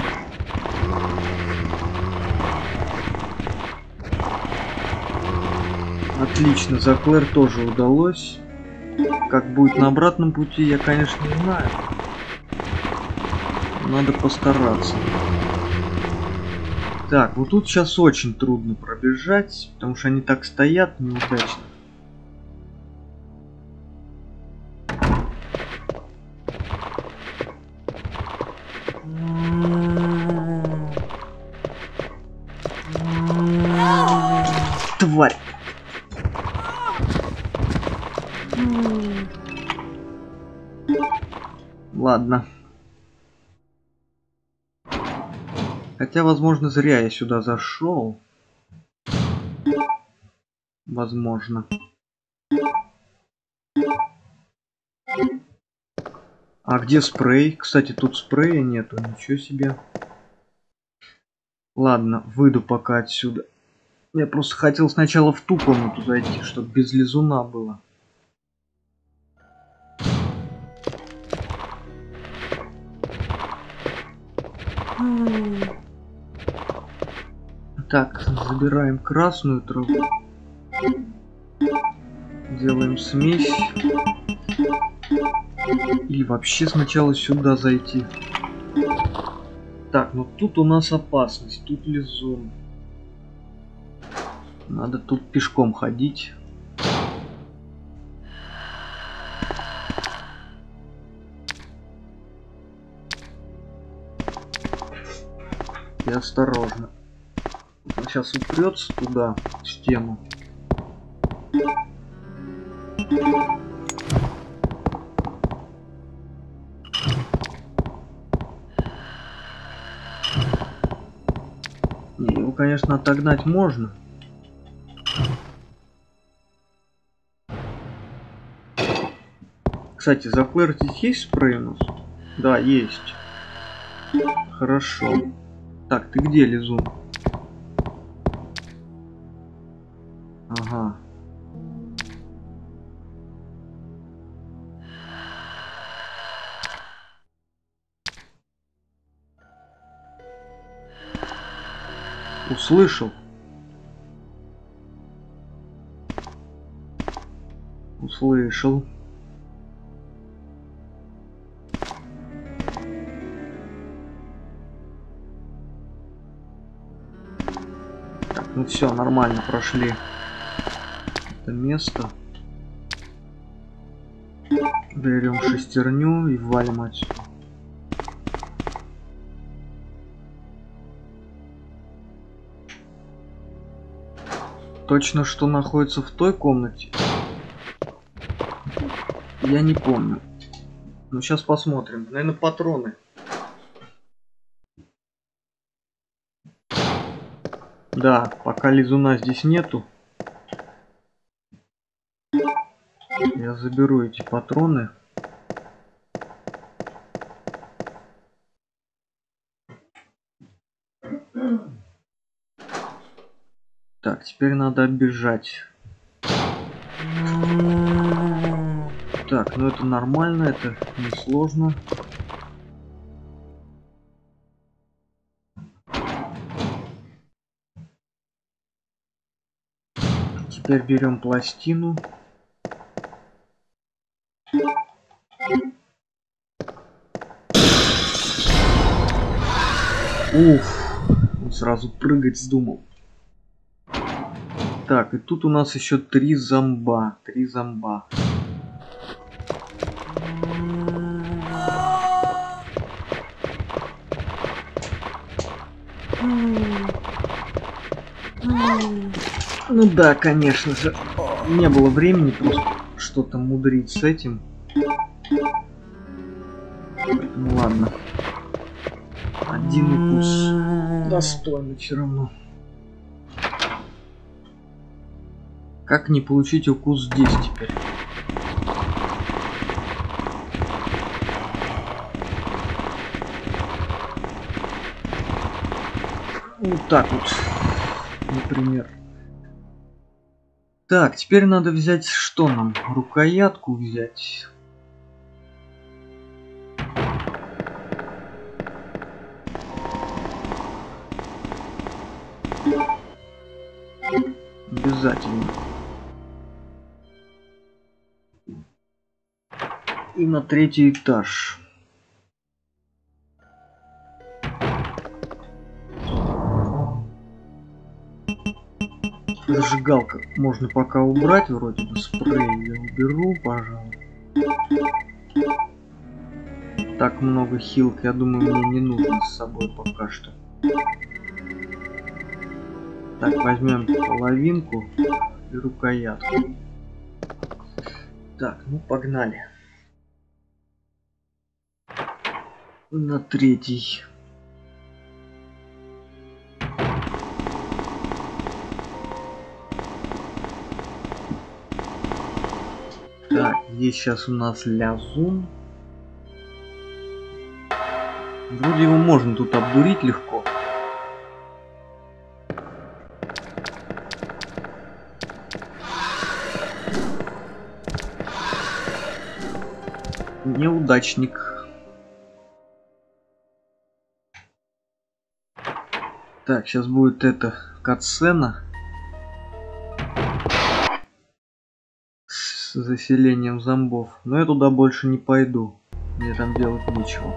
Отлично, за Клэр тоже удалось. Как будет на обратном пути, я, конечно, не знаю. Надо постараться. Так, вот тут сейчас очень трудно пробежать, потому что они так стоят неудачно. Ладно. Хотя, возможно, зря я сюда зашел. Возможно. А где спрей? Кстати, тут спрея нету. Ничего себе. Ладно, выйду пока отсюда. Я просто хотел сначала в ту комнату зайти, чтобы без лизуна было. Так, забираем красную траву. Делаем смесь. И вообще сначала сюда зайти. Так, ну тут у нас опасность. Тут лизун. Надо тут пешком ходить. И осторожно. Он сейчас упрется туда, в стену. Не, его, конечно, отогнать можно. Кстати, за Клэр здесь есть спрей у нас? Да, есть. Хорошо. Так, ты где, лизун? Ага. Услышал. Услышал. Так, ну все, нормально прошли это место. Берем шестерню и валим отсюда. Точно, что находится в той комнате, я не помню. Ну, сейчас посмотрим. Наверное, патроны. Да, пока лизуна здесь нету, я заберу эти патроны. Так, теперь надо оббежать. Так, ну это нормально, это несложно. Теперь берем пластину. Уф, он сразу прыгать вздумал. Так, и тут у нас еще три зомба. Три зомба. Ну да, конечно же. Не было времени просто что-то мудрить с этим. Поэтому ладно. Один укус. Достойно все равно. Как не получить укус здесь теперь? Вот так вот, например. Так, теперь надо взять, что нам? Рукоятку взять. Обязательно. И на третий этаж. Зажигалка можно пока убрать, вроде бы спрей я уберу, пожалуй. Так много хилок, я думаю, мне не нужно с собой пока что. Так, возьмем половинку и рукоятку. Так, ну погнали. На третий. Так, здесь сейчас у нас лязун. Вроде его можно тут обдурить легко. Неудачник. Так, сейчас будет это катсцена с заселением зомбов. Но я туда больше не пойду. Мне там делать нечего.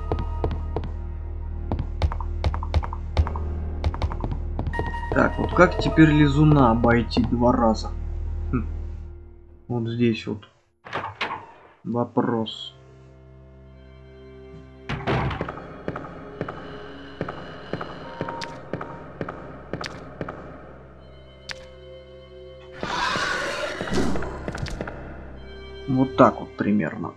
Так, вот как теперь лизуна обойти два раза? Хм. Вот здесь вот вопрос. Вот так вот примерно.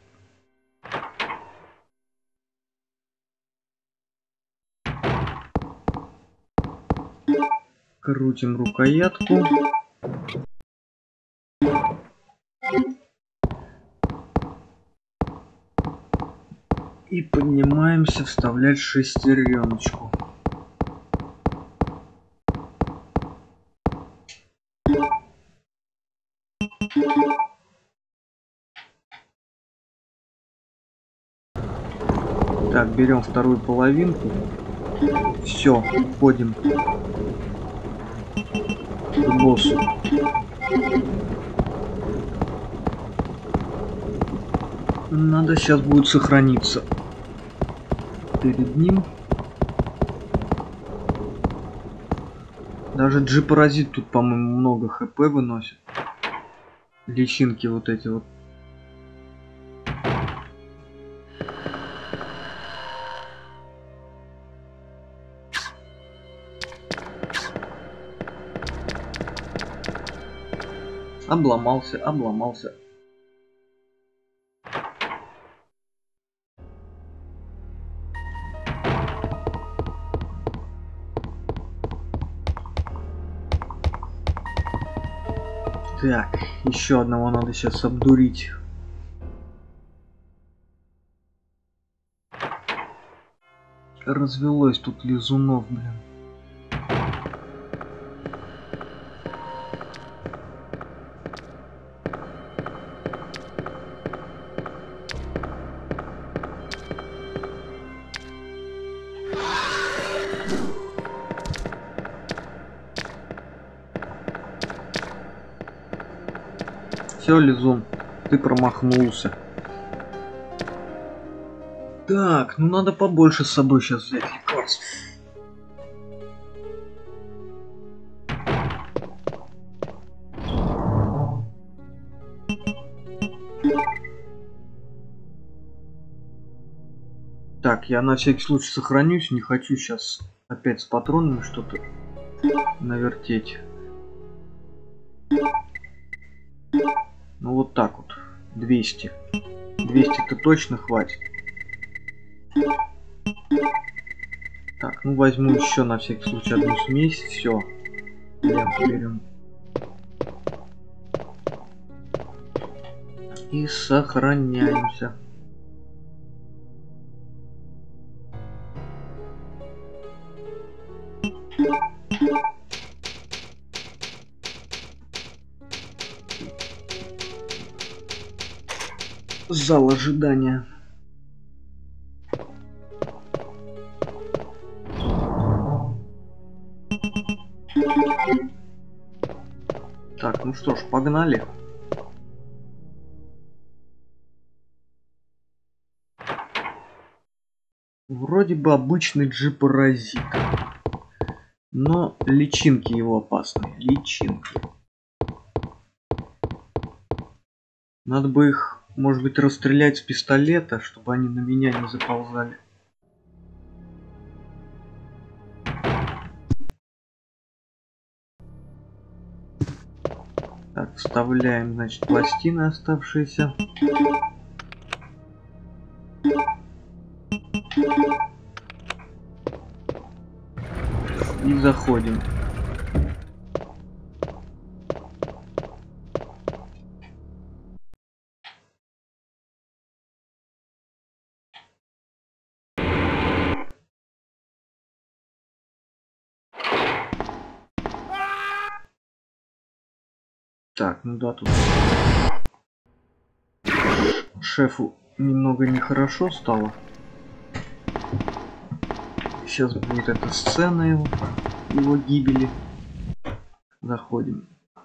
Крутим рукоятку. И поднимаемся вставлять шестереночку. Так, берем вторую половинку. Все, уходим к боссу. Надо сейчас будет сохраниться перед ним. Даже G-паразит тут, по-моему, много хп выносит. Личинки вот эти вот. Обломался, обломался. Так, еще одного надо сейчас обдурить. Развелось тут лизунов, блин. Все, лизун, ты промахнулся. Так, ну надо побольше с собой сейчас взять лекарств. Так, я на всякий случай сохранюсь, не хочу сейчас опять с патронами что-то навертеть. Ну вот так вот, двести. двести-то точно хватит. Так, ну возьму еще на всякий случай одну смесь, все. Ленту берем. И сохраняемся. Зал ожидания. Так, ну что ж, погнали. Вроде бы обычный G-паразит. Но личинки его опасны. Личинки. Надо бы их, может быть, расстрелять с пистолета, чтобы они на меня не заползали. Так, вставляем, значит, пластины оставшиеся. И заходим. Так, ну да, тут шефу немного нехорошо стало. Сейчас будет эта сцена его, его гибели. Заходим.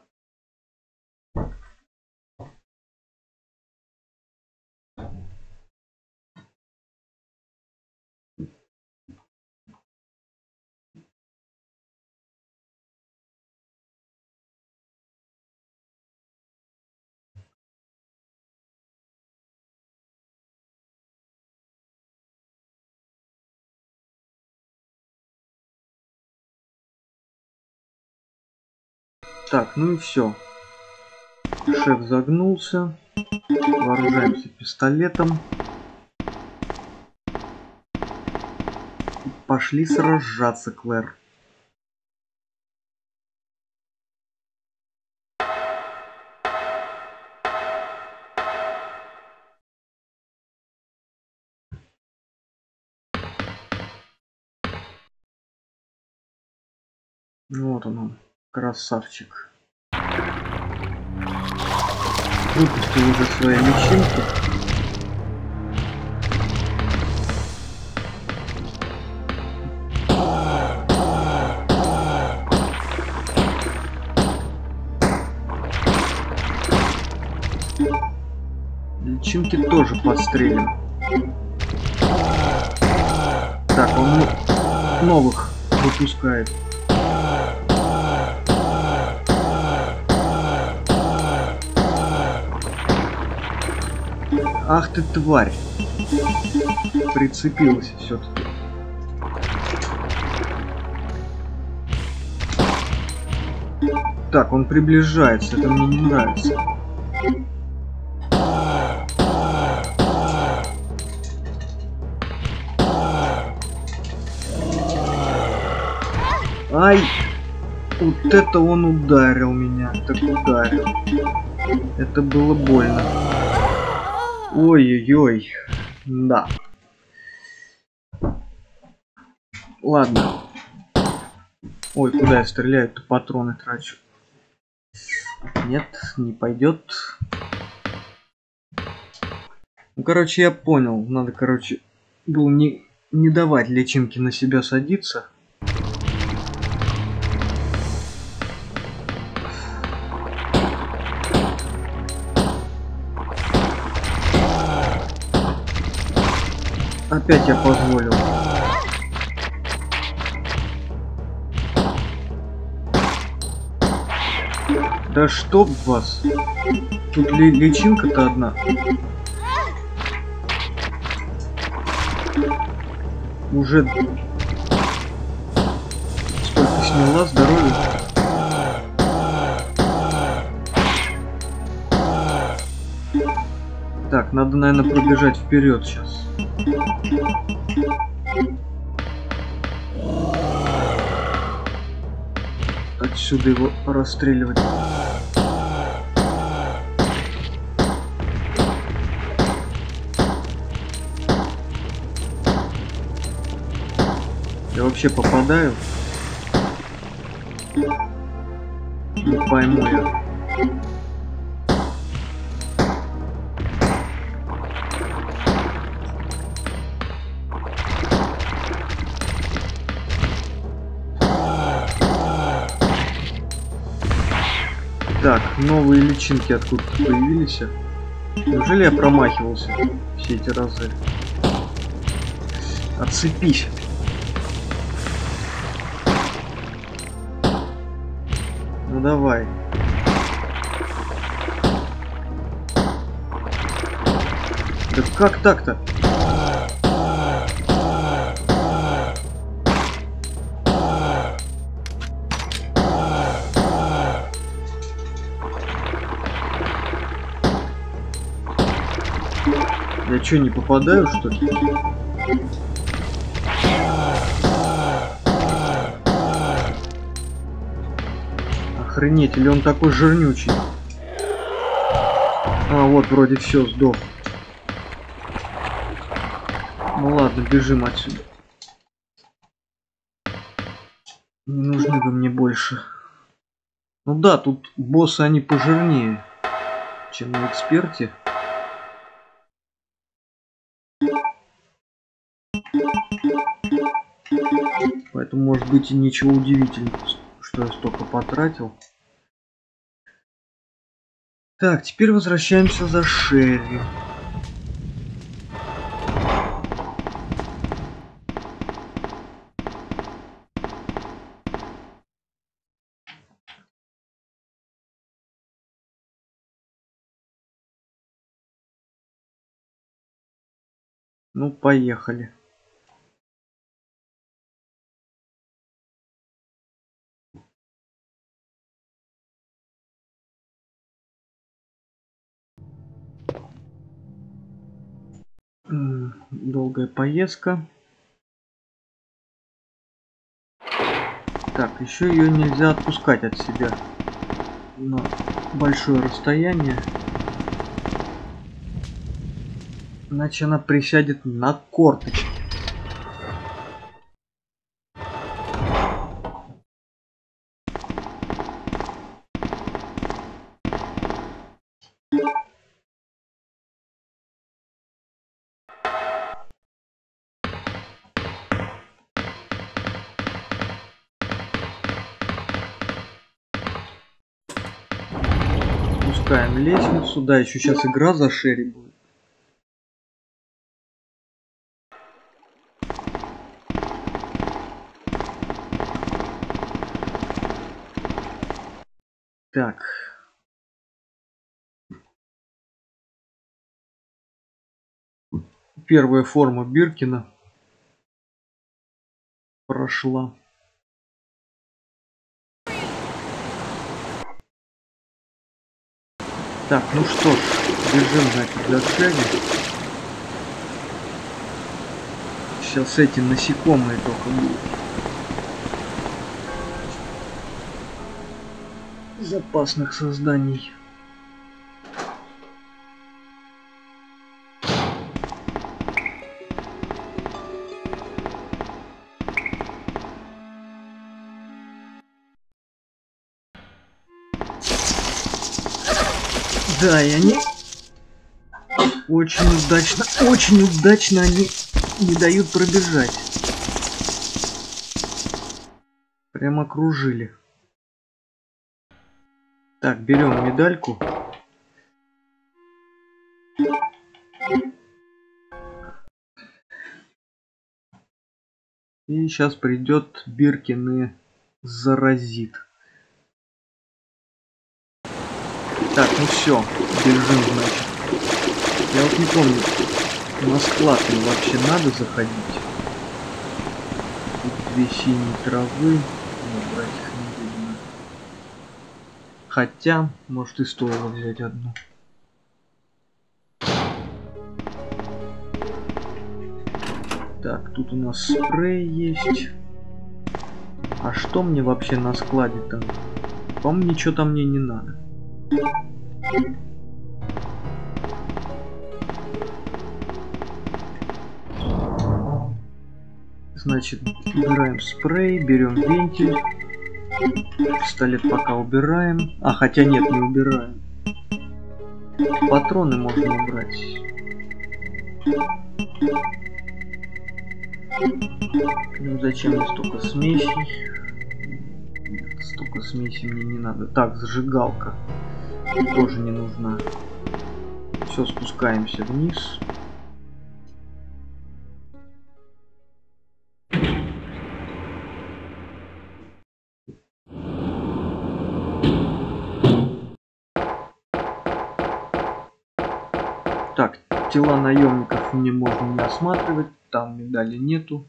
Так, ну и все. Шеф загнулся. Вооружаемся пистолетом. Пошли сражаться, Клэр. Вот он, он, красавчик. Выпустил уже свои личинки. Личинки тоже подстрелим. Так, он новых выпускает. Ах ты тварь! Прицепилась все-таки. Так, он приближается, это мне не нравится. Ай! Вот это он ударил меня, так ударил. Это было больно. Ой-ой-ой. Да. Ладно. Ой, куда я стреляю-то, патроны трачу. Нет, не пойдет. Ну, короче, я понял. Надо, короче, было не, не давать личинке на себя садиться. Опять я позволил. Да чтоб вас. Тут ли личинка-то одна. Уже сколько сняла здоровья. Так, надо, наверное, пробежать вперед сейчас. Отсюда его расстреливать. Я вообще попадаю? Не пойму я. Так, новые личинки откуда-то появились. Неужели я промахивался все эти разы? Отцепись. Ну давай. Да как так-то? Я что, не попадаю, что ли? Охренеть, или он такой жирнючий? А, вот, вроде все, сдох. Ну ладно, бежим отсюда. Не нужны вы мне больше. Ну да, тут боссы, они пожирнее, чем на эксперте. Поэтому, может быть, и ничего удивительного, что я столько потратил. Так, теперь возвращаемся за Шерри. Ну, поехали. Долгая поездка. Так, еще ее нельзя отпускать от себя на большое расстояние. Иначе она присядет на корточки. Спускаем лестницу. Да, еще сейчас игра за Шерри будет. Так. Первая форма Биркина прошла. Так, ну что ж, бежим, значит, за Шерри. Сейчас эти насекомые только будут. Из опасных созданий. Да, и они очень удачно, очень удачно они не дают пробежать. Прям окружили. Так, берем медальку. И сейчас придет Биркин и заразит. Так, ну все, бежим, значит. Я вот не помню, на склад мне вообще надо заходить. Тут две синие травы, но брать их не видно. Хотя, может, и стоило взять одну. Так, тут у нас спрей есть. А что мне вообще на складе там? По-моему, ничего там мне не надо. Значит, убираем спрей, берем вентиль. Пистолет пока убираем. А, хотя нет, не убираем. Патроны можно убрать. Ну зачем мне столько смесей? Столько смесей мне не надо. Так, зажигалка тоже не нужна. Все, спускаемся вниз. Так, тела наемников мне можно не осматривать, там медали нету.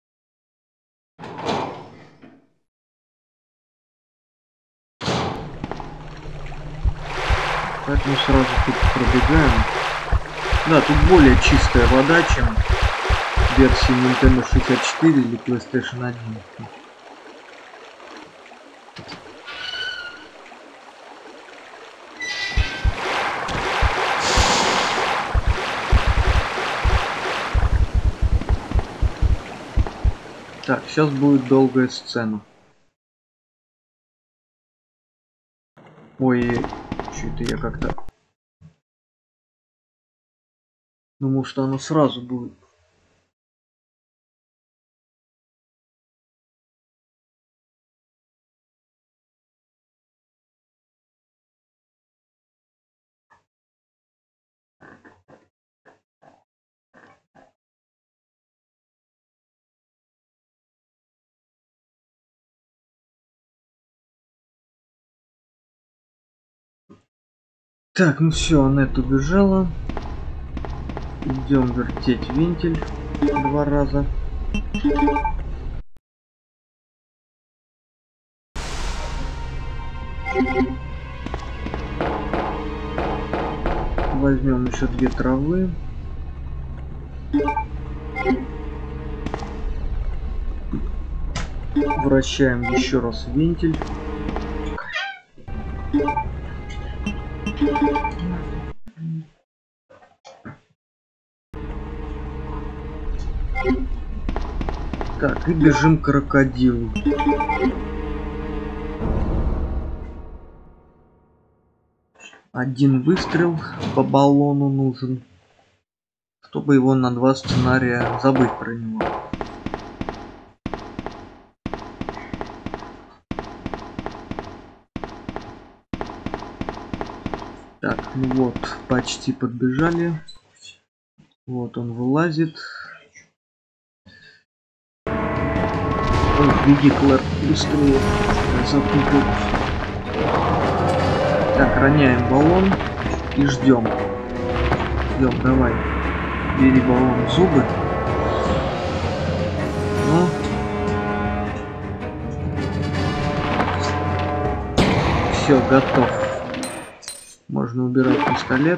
Поэтому сразу тут пробегаем. Да, тут более чистая вода, чем версии Nintendo шестьдесят четыре или PlayStation один. Так, сейчас будет долгая сцена. Ой, что-то я как-то думал, что оно сразу будет. Так, ну все, Аннет убежала. Идем вертеть вентиль два раза. Возьмем еще две травы. Вращаем еще раз вентиль. Так, и бежим к крокодилу. Один выстрел по баллону нужен, чтобы его на два сценария забыть про него. Так, ну вот, почти подбежали. Вот он вылазит. Ой, беги, Клэр, быстрее. Запутаюсь. Так, роняем баллон и ждем. Ждем, давай. Бери баллон в зубы. Ну. Все, готов. Можно убирать пистолет.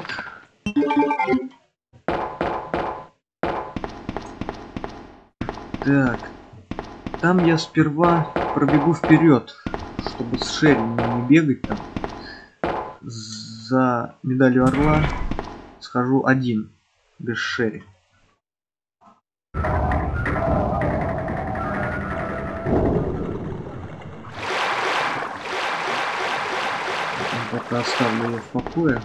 Так. Там я сперва пробегу вперед, чтобы с Шерри не бегать там. За медалью орла схожу один, без Шерри. Пока оставлю ее в покое.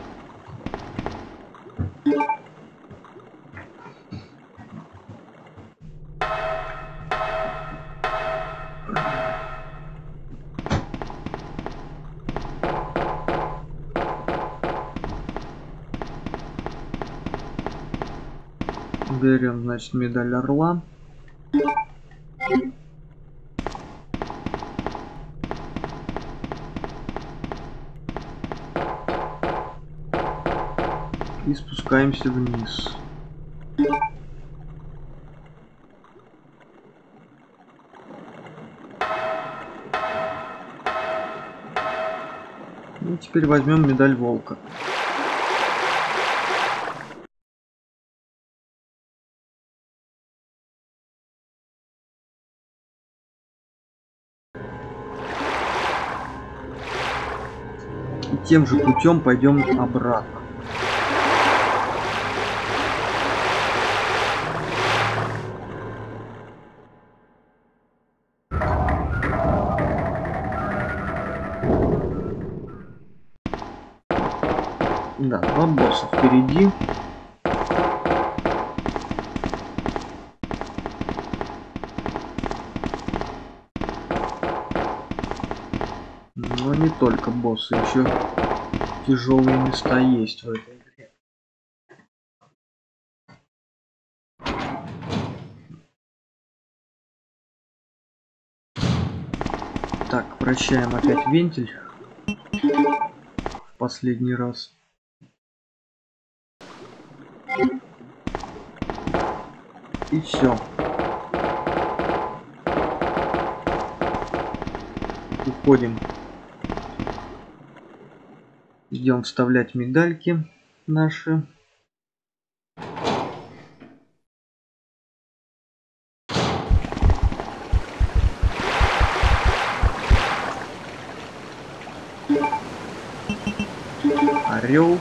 Берем, значит, медаль орла. И спускаемся вниз. Ну, теперь возьмем медаль волка. И тем же путем пойдем обратно. Да, два босса впереди. Но не только боссы, еще тяжелые места есть в этой игре. Так, вращаем опять вентиль. В последний раз. И все. Уходим. Идем вставлять медальки наши. Орел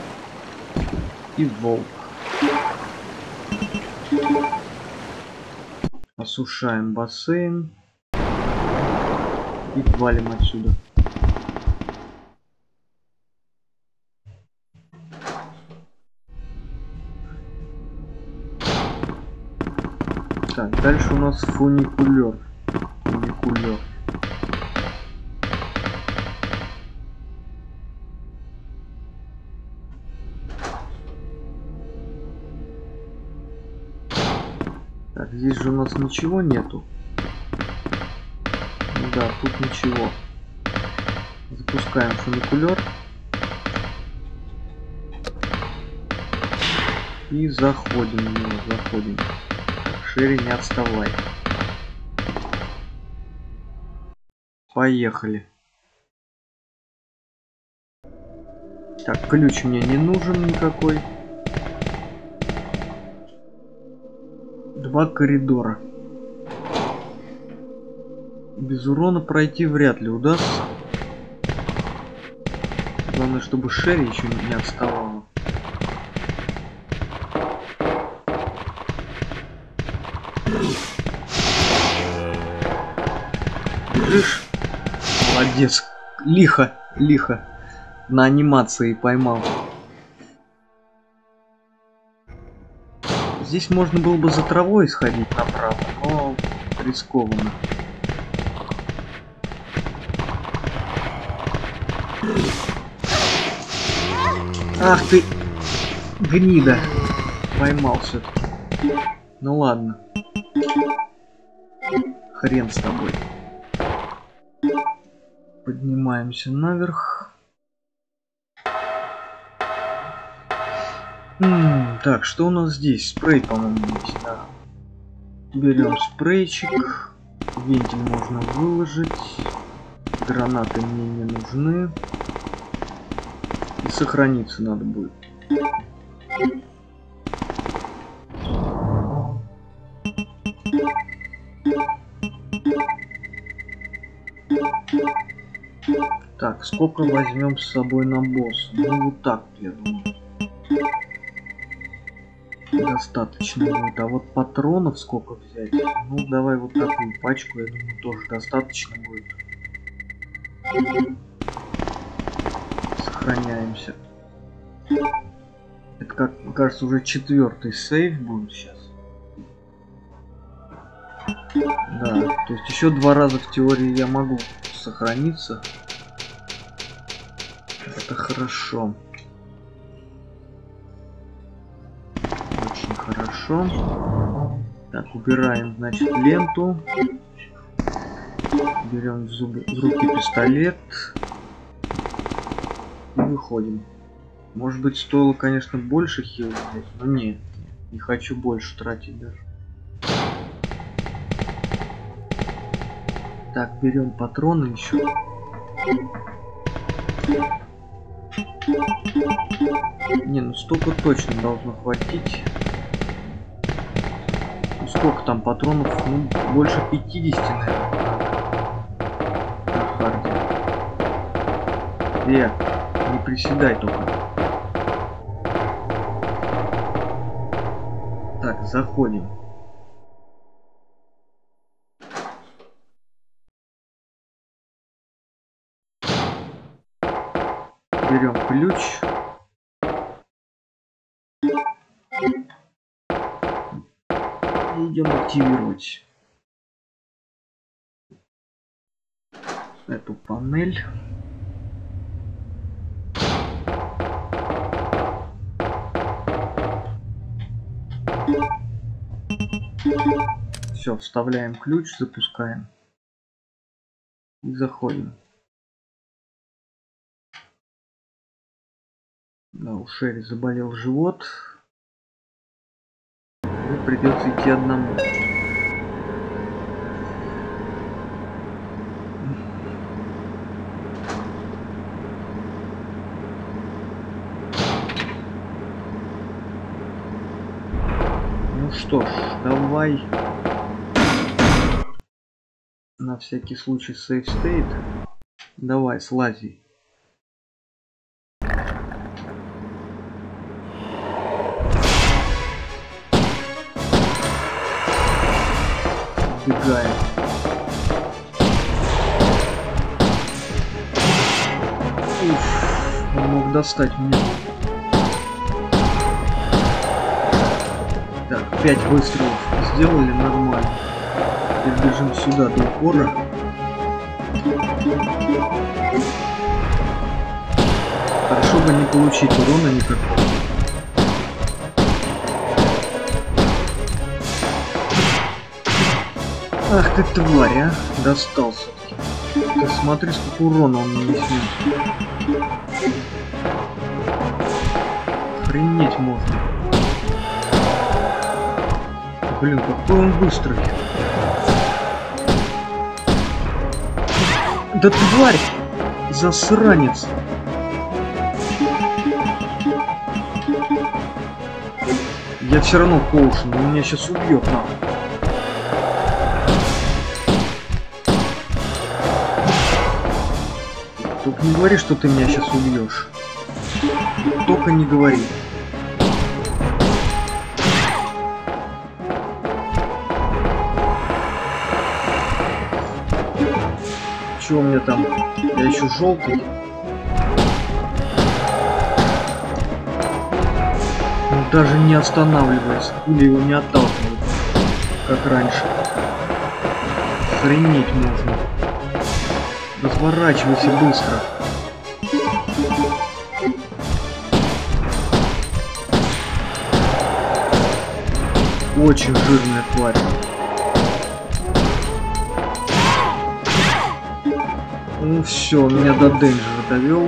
и волк. Осушаем бассейн. И валим отсюда. Так, дальше у нас фуникулер. Фуникулер. Так, здесь же у нас ничего нету. Да, тут ничего. Запускаем фуникулер. И заходим в него, заходим. Так, Шерри, не отставай. Поехали. Так, ключ мне не нужен никакой. Два коридора. Без урона пройти вряд ли удастся. Главное, чтобы Шерри еще не отставала. Бежишь? Молодец. Лихо, лихо. На анимации поймал. Здесь можно было бы за травой сходить направо, но рискованно. Ах ты, гнида. Поймал все-таки. Ну ладно. Хрен с тобой. Поднимаемся наверх. М-м, так, что у нас здесь? Спрей, по-моему, есть, да. Берем спрейчик. Вентиль можно выложить. Гранаты мне не нужны. И сохраниться надо будет. Так, сколько возьмем с собой на босса? Ну вот так, я думаю. Достаточно будет. А вот патронов сколько взять? Ну давай вот такую пачку, я думаю, тоже достаточно будет. Сохраняемся. Это, как кажется, уже четвертый сейв будет сейчас. Да, то есть еще два раза в теории я могу сохраниться. Это хорошо. Очень хорошо. Так, убираем, значит, ленту. Берем в, зубы, в руки пистолет. И выходим. Может быть, стоило, конечно, больше хил взять, но нет. Не хочу больше тратить даже. Так, берем патроны еще. Не, ну столько точно должно хватить. Ну, сколько там патронов? Ну, больше пятидесяти, наверное. На харде. Э, не приседай только. Так, заходим. Берем ключ. И идем активировать эту панель. Все, вставляем ключ, запускаем. И заходим. Да, у Шерри заболел живот. И придется идти одному. Ну что ж, давай на всякий случай save state. Давай, слази. подбегает. Уф, он мог достать меня. Так, пять выстрелов сделали нормально. Теперь бежим сюда до упора. Хорошо бы не получить урона никакого. Ах ты тварь, а! Достал все-таки. Ты смотри, сколько урона он нанесет. Охренеть можно. Блин, какой он быстрый. Да тварь! Засранец! Я все равно Поушен, он меня сейчас убьет нахуй. Только не говори, что ты меня сейчас убьешь. Только не говори. Что у меня там? Я еще желтый. Он даже не останавливается. Пуля его не отталкивает, как раньше. Охренеть можно. Разворачивайся быстро. Очень жирная тварь. Ну все, меня до Денджера довел.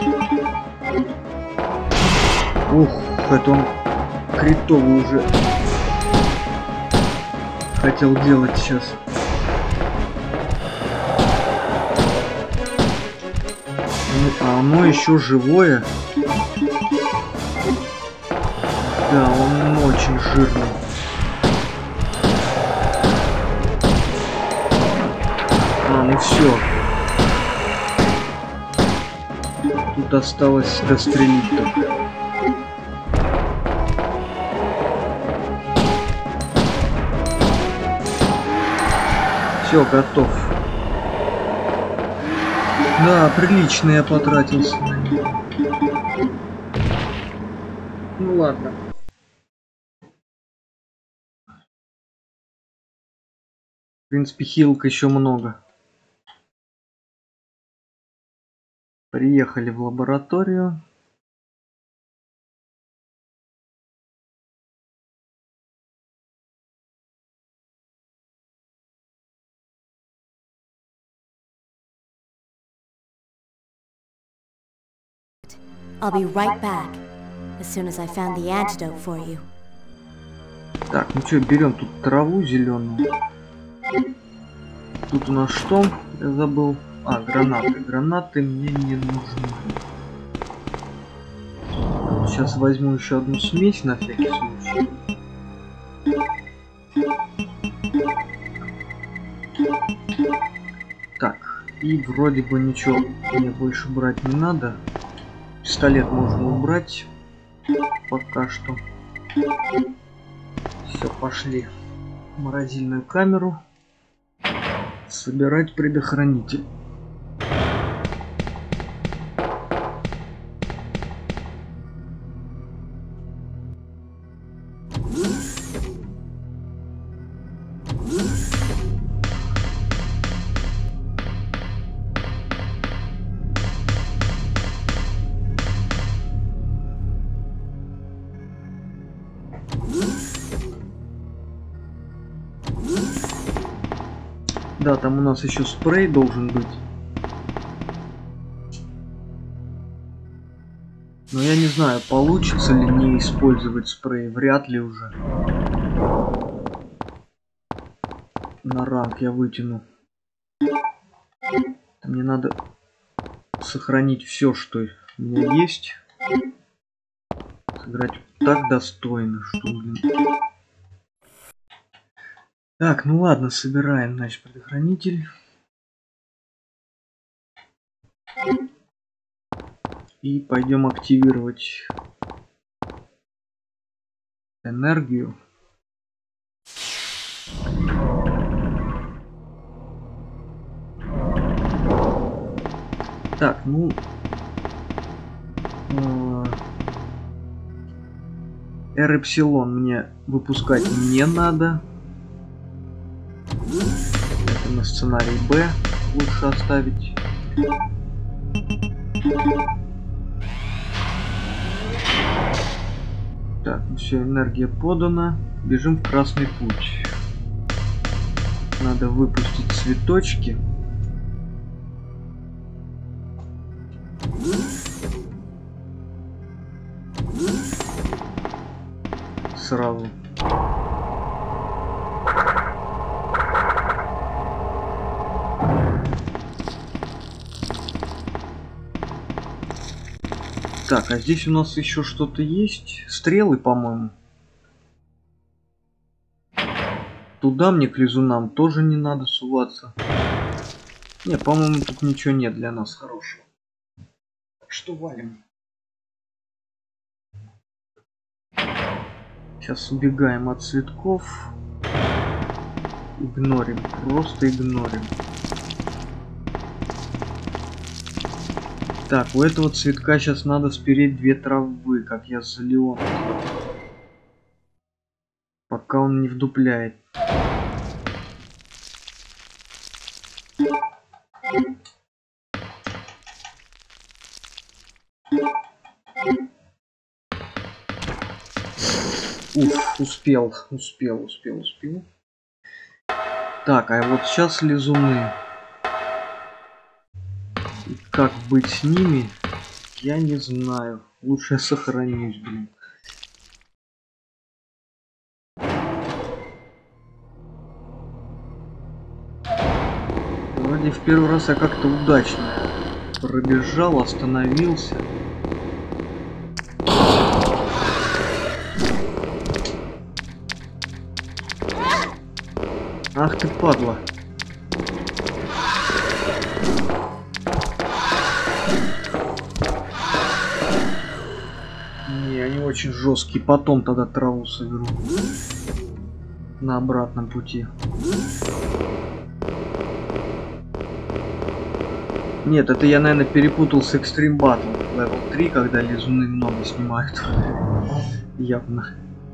Ух, это он критовый уже хотел делать сейчас. А оно еще живое. Да, он очень жирный. А, ну все. Тут осталось дострелить только. Все, готов. Да, прилично я потратился на него. Ну ладно. В принципе, хилок еще много. Приехали в лабораторию. I'll be right back as soon as I found the antidote for you. Так, ну что, берем тут траву зеленую. Тут у нас что? Я забыл. А, гранаты. Гранаты мне не нужны. Сейчас возьму еще одну смесь на всякий случай. Так, и вроде бы ничего мне больше брать не надо. Пистолет можно убрать пока что. Все, пошли в морозильную камеру собирать предохранитель. Да, там у нас еще спрей должен быть. Но я не знаю, получится ли не использовать спрей. Вряд ли уже. На ранг я вытяну. Мне надо сохранить все, что у меня есть. Сыграть так достойно, что, блин. Так, ну ладно, собираем, значит, предохранитель. И пойдем активировать энергию. Так, ну... Эр-эпсилон мне выпускать не надо. Это на сценарий Б лучше оставить. Так, ну все, энергия подана. Бежим в красный путь. Надо выпустить цветочки. Сразу. Так, а здесь у нас еще что-то есть. Стрелы, по-моему. Туда мне к лизунам тоже не надо суваться. Не, по-моему, тут ничего нет для нас хорошего. Так что валим. Сейчас убегаем от цветков. Игнорим, просто игнорим. Так, у этого цветка сейчас надо спереть две травы, как я за Леон. Пока он не вдупляет. Уф, успел, успел, успел, успел. Так, а вот сейчас лизуны. И как быть с ними, я не знаю. Лучше я сохранюсь, блин. Вроде в первый раз я как-то удачно пробежал, остановился. Ах ты падла. Не, они очень жесткие. Потом тогда траву соберу. На обратном пути. Нет, это я, наверное, перепутал с Extreme Battle Level три, когда лизуны много снимают. Явно.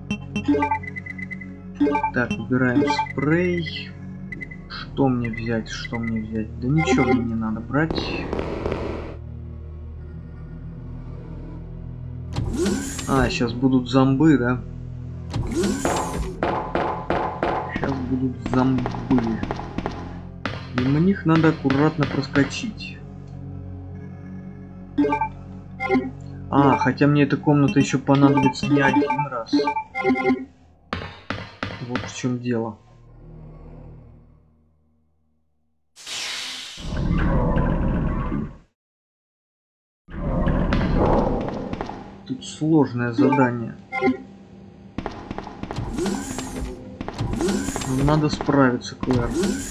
Так, убираем спрей. Что мне взять? Что мне взять? Да ничего мне не надо брать. А, сейчас будут зомбы, да? Сейчас будут зомбы. Мимо них надо аккуратно проскочить. А, хотя мне эта комната еще понадобится не один раз. Вот в чем дело. Тут сложное задание. Но надо справиться, Клэр.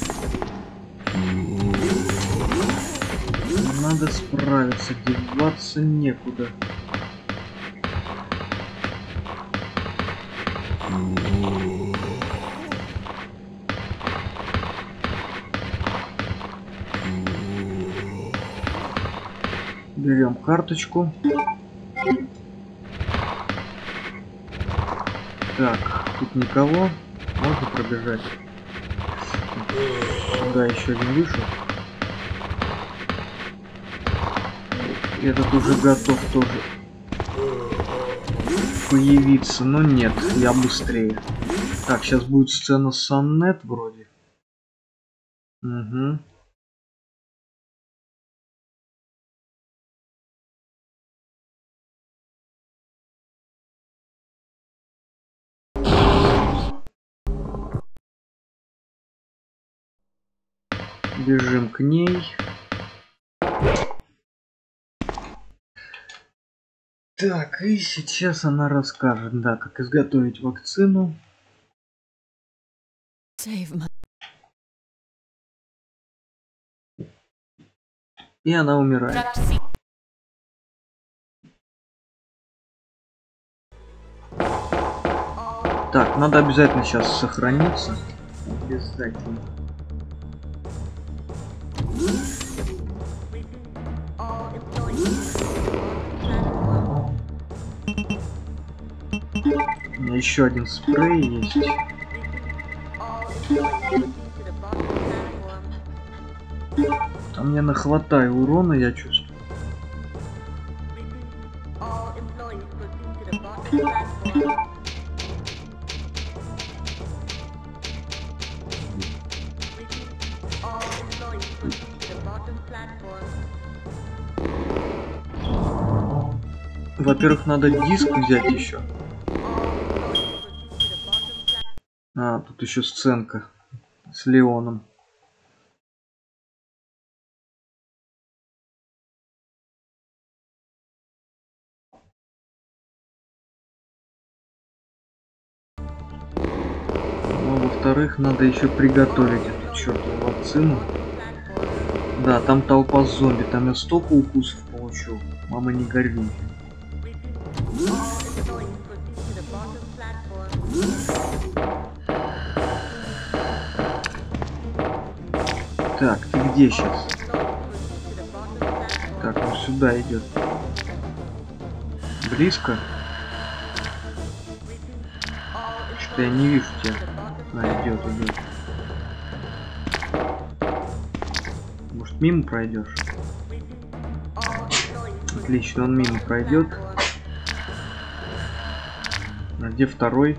Надо справиться, деваться некуда. Берем карточку. Так, тут никого. Можно пробежать. Сюда еще один вышел. Этот уже готов тоже появиться, но нет, я быстрее. Так, сейчас будет сцена с Аннет вроде. Угу. Бежим к ней. Так, и сейчас она расскажет, да, как изготовить вакцину. И она умирает. Так, надо обязательно сейчас сохраниться. Обязательно. У меня еще один спрей есть. Там мне нахватаю урона, я чувствую. Во-первых, надо диск взять еще. А, тут еще сценка с Леоном. Ну, во-вторых, надо еще приготовить эту чертову вакцину. Да, там толпа зомби, там я столько укусов получил. Мама, не горюй. Так, ты где сейчас? Так, он сюда идет. Близко? Что-то я не вижу тебя. А, идет, идет. Может, мимо пройдешь? Отлично, он мимо пройдет. А где второй?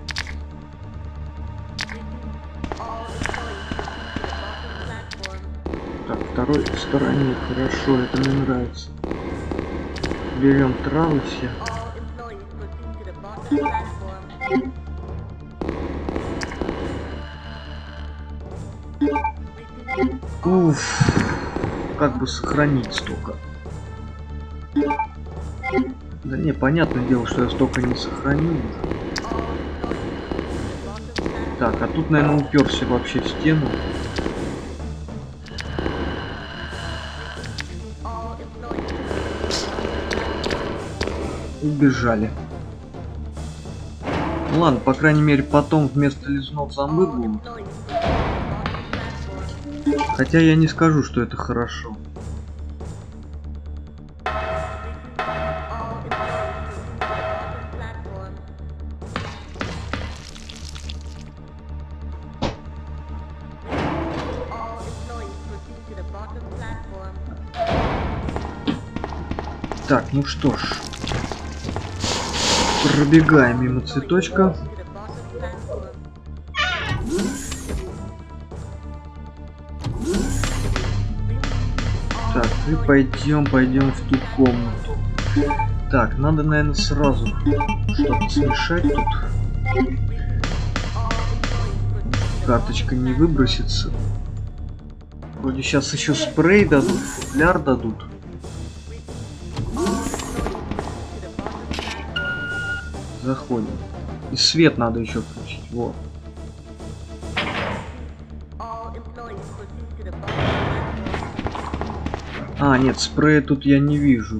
Так, второй в стороне. Хорошо, это мне нравится. Берем травы все. Уф, как бы сохранить столько. Да не, понятное дело, что я столько не сохраню. Так, а тут, наверное, уперся вообще в стену. Убежали. Ну ладно, по крайней мере, потом вместо лизнов зомбы будут. Хотя я не скажу, что это хорошо. Так, ну что ж. Пробегаем мимо цветочка. Так, и пойдем, пойдем в ту комнату. Так, надо, наверное, сразу что-то смешать тут. Карточка не выбросится. Вроде сейчас еще спрей дадут, футляр дадут. Заходим. И свет надо еще включить. Вот. А, нет, спрея тут я не вижу.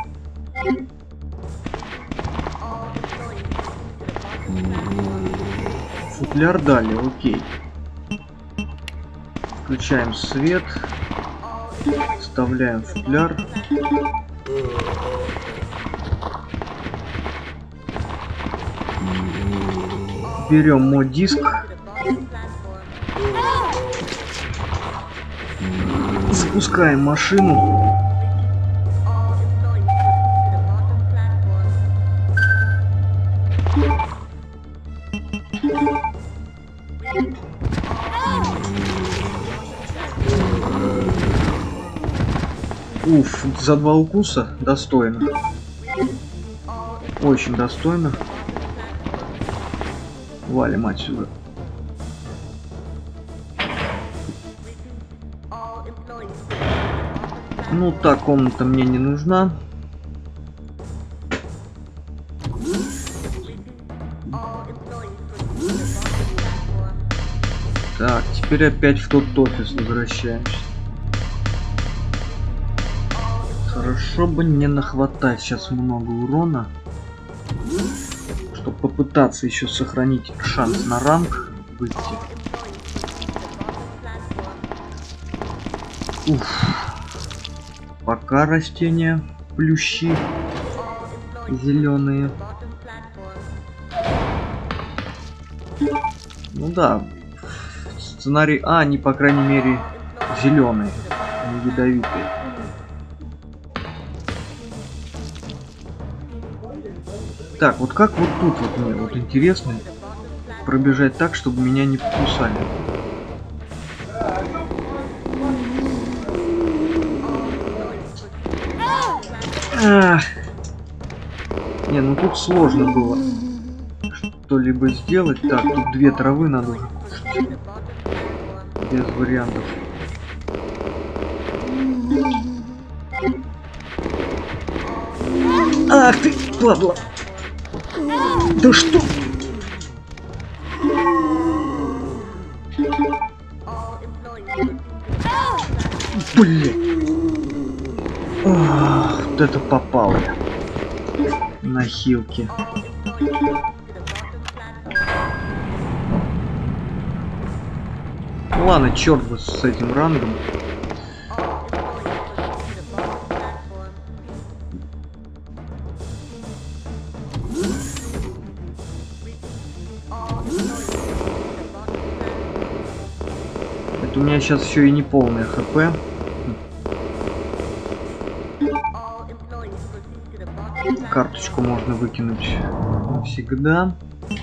Футляр дали, окей. Включаем свет. Вставляем футляр. Берем мой диск. Запускаем машину. Уф, за два укуса достойно. Очень достойно. Валим отсюда. Ну, та комната мне не нужна. Так, теперь опять в тот офис возвращаемся. Хорошо бы не нахватать сейчас много урона, чтобы попытаться еще сохранить шанс на ранг выйти. Уф. Пока растения, плющи зеленые. Ну да, сценарий А, они по крайней мере зеленые, не ядовитые. Так, вот как вот тут вот мне вот интересно пробежать так, чтобы меня не покусали. Ах. Не, ну тут сложно было что-либо сделать. Так, тут две травы надо уже кушать. Без вариантов. Ах ты, падла! Да что? Блин! Ох, вот это попало на хилке. Ладно, черт бы с этим рангом. Это у меня сейчас еще и не полное хп. Карточку можно выкинуть навсегда.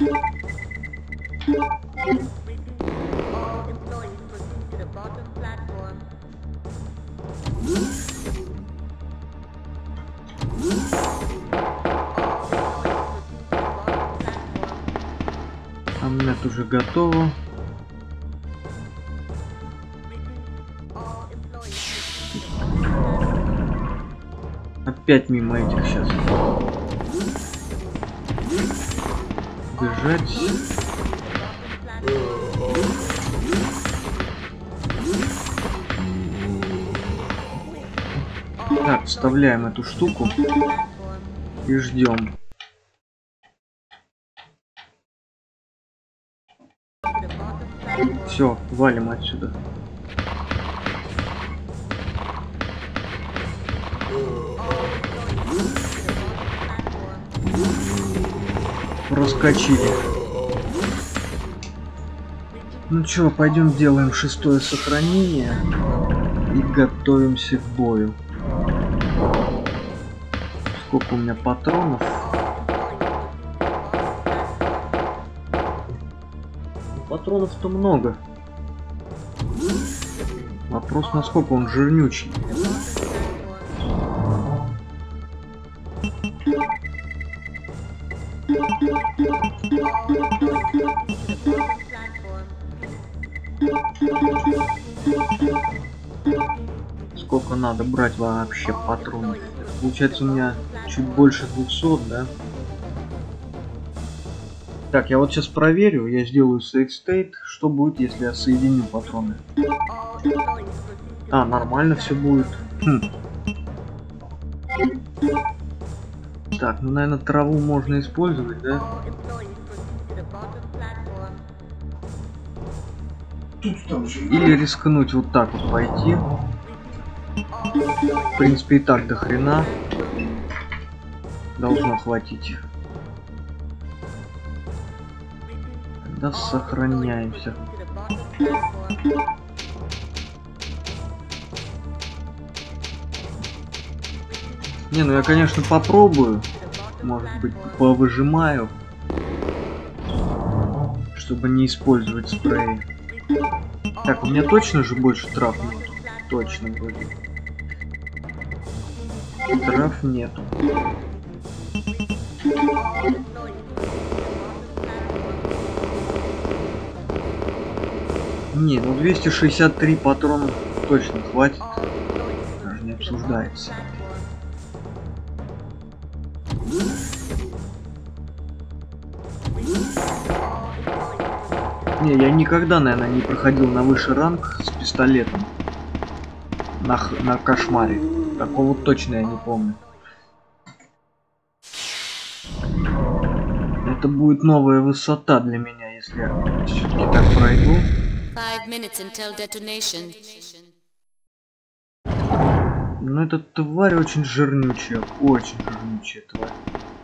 Амнет уже готово. Опять мимо этих сейчас. Бежать. Так, вставляем эту штуку и ждем. Все, валим отсюда. Проскочили. Ну чё, пойдем делаем шестое сохранение и готовимся к бою. Сколько у меня патронов? Патронов-то много. Вопрос, насколько он жирнючий. Сколько надо брать вообще патронов? Получается, у меня чуть больше двухсот, да? Так, я вот сейчас проверю, я сделаю save state, что будет, если я соединю патроны. А, нормально все будет. Хм. Так, ну, наверное, траву можно использовать, да? Или рискнуть вот так вот пойти. В принципе, и так до хрена должно хватить. Да, сохраняемся. Не, ну я, конечно, попробую. Может быть, повыжимаю, чтобы не использовать спреи. Так, у меня точно же больше трав нет? Точно вроде. Трав нету. Не, ну двести шестьдесят три патрона точно хватит. Даже не обсуждается. Не, я никогда, наверное, не проходил на высший ранг с пистолетом. На, на кошмаре. Такого точно я не помню. Это будет новая высота для меня, если я все-таки так пройду. Но эта тварь очень жирнючая, очень жирнючая тварь.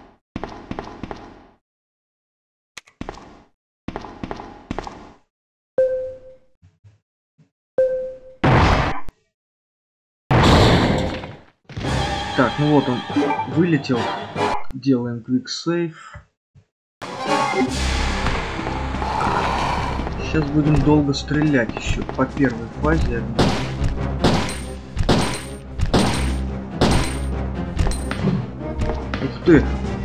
Так, ну вот он вылетел. Делаем quick save. Сейчас будем долго стрелять еще по первой фазе. Ух ты!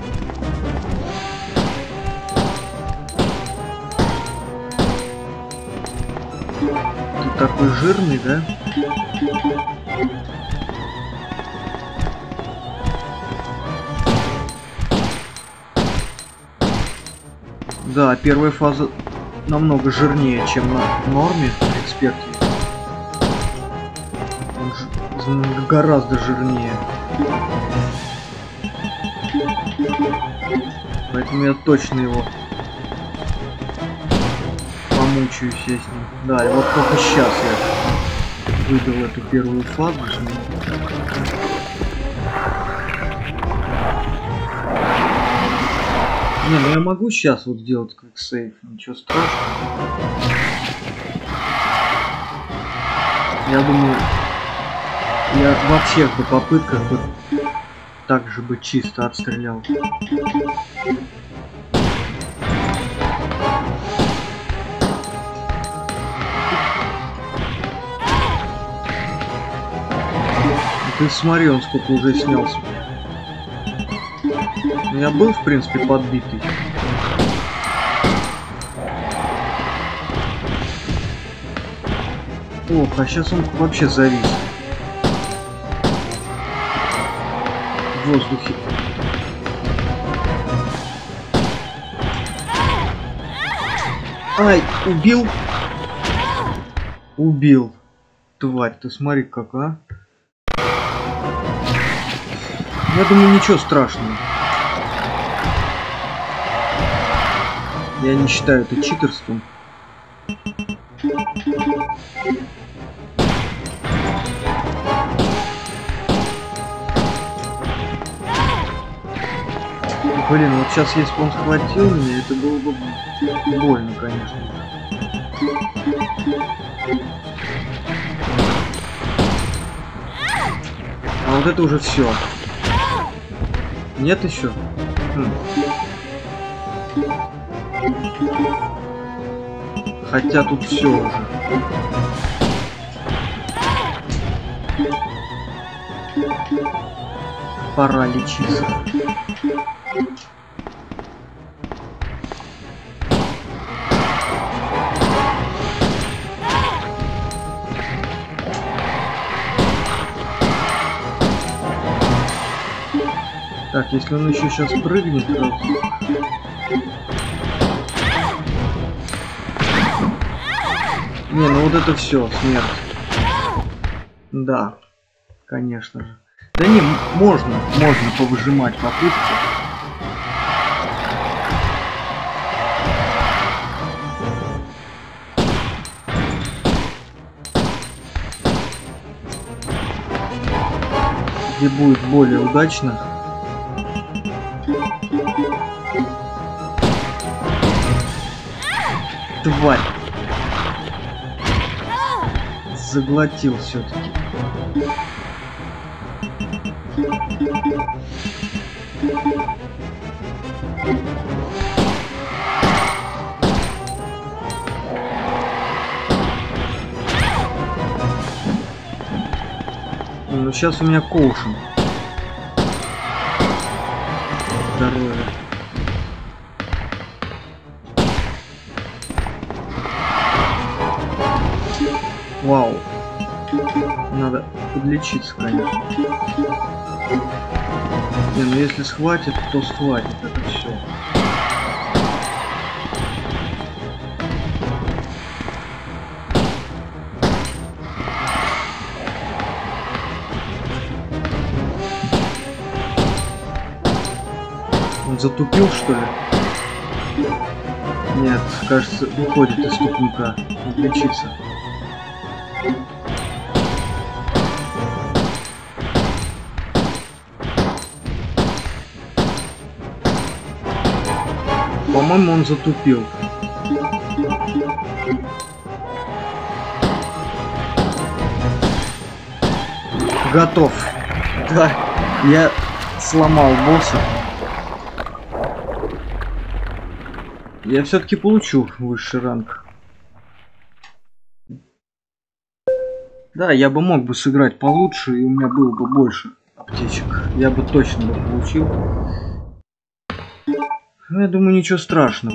Ты такой жирный, да? Да, первая фаза намного жирнее, чем на норме эксперте. Он ж... гораздо жирнее. Поэтому я точно его помучаюсь я с ним. Да, и вот только сейчас я выбил эту первую фазу. Не, ну я могу сейчас вот сделать quick save, ничего страшного. Я думаю, я во всех бы попытках бы так же бы чисто отстрелял. Ты смотри, он сколько уже снялся. Я был, в принципе, подбитый. Ох, а сейчас он вообще завис. В воздухе. Ай, убил? Убил. Тварь, ты смотри как, а? Я думаю, ничего страшного. Я не считаю это читерством. Блин, вот сейчас если бы он схватил меня, это было бы больно, конечно. А вот это уже все. Нет еще? Хм. Хотя тут все уже. Пора лечиться. Так, если он еще сейчас прыгнет, то... Не, ну вот это все, смерть. Да, конечно же. Да не, можно, можно повыжимать попытки. Где будет более удачно. Тварь. Заглотил все-таки. Ну сейчас у меня коушен. Здоровье. Вау. Надо подлечиться, конечно. Не, ну если схватит, то схватит. Это все. Он затупил, что ли? Нет, кажется, выходит из тупника. Лечиться. По-моему, он затупил. Готов. Да, я сломал босса. Я все-таки получу высший ранг. Да, я бы мог бы сыграть получше, и у меня было бы больше аптечек. Я бы точно бы получил. Но я думаю, ничего страшного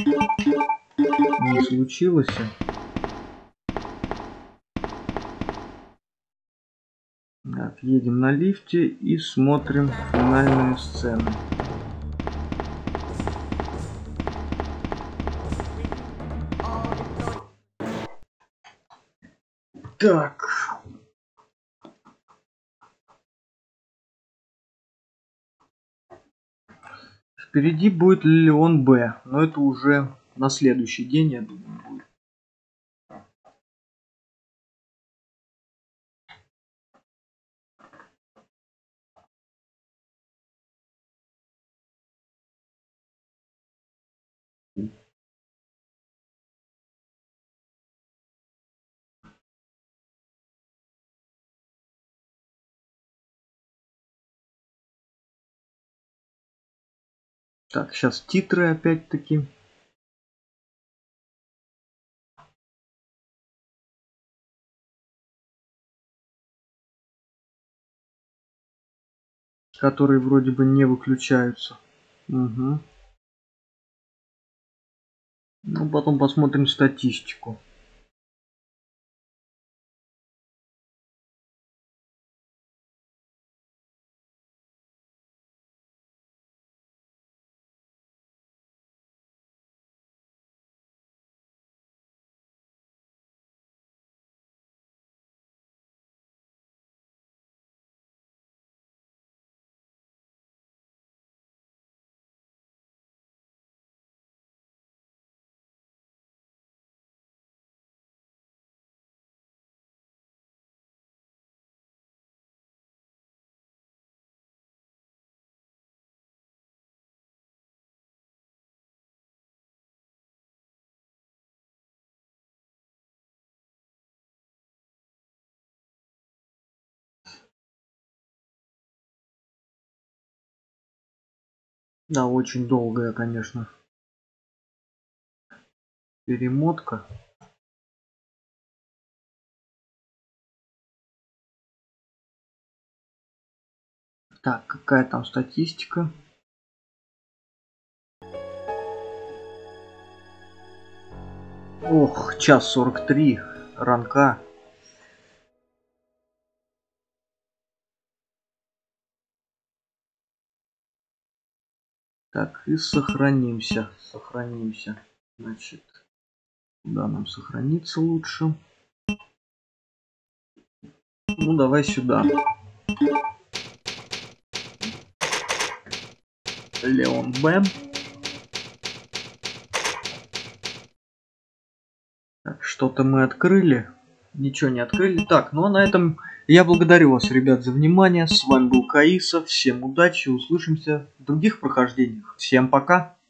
не случилось. Так, едем на лифте и смотрим финальную сцену. Так. Впереди будет Леон Б, но это уже на следующий день, я думаю, будет. Так, сейчас титры опять-таки. Которые вроде бы не выключаются. Угу. Ну, потом посмотрим статистику. Да, очень долгая, конечно, перемотка. Так, какая там статистика? Ох, час сорок три, ранка. Так, и сохранимся, сохранимся. Значит, куда нам сохраниться лучше? Ну, давай сюда. Леон Б. Так, что-то мы открыли. Ничего не открыли. Так, ну а на этом я благодарю вас, ребят, за внимание. С вами был Каиса. Всем удачи. Услышимся в других прохождениях. Всем пока.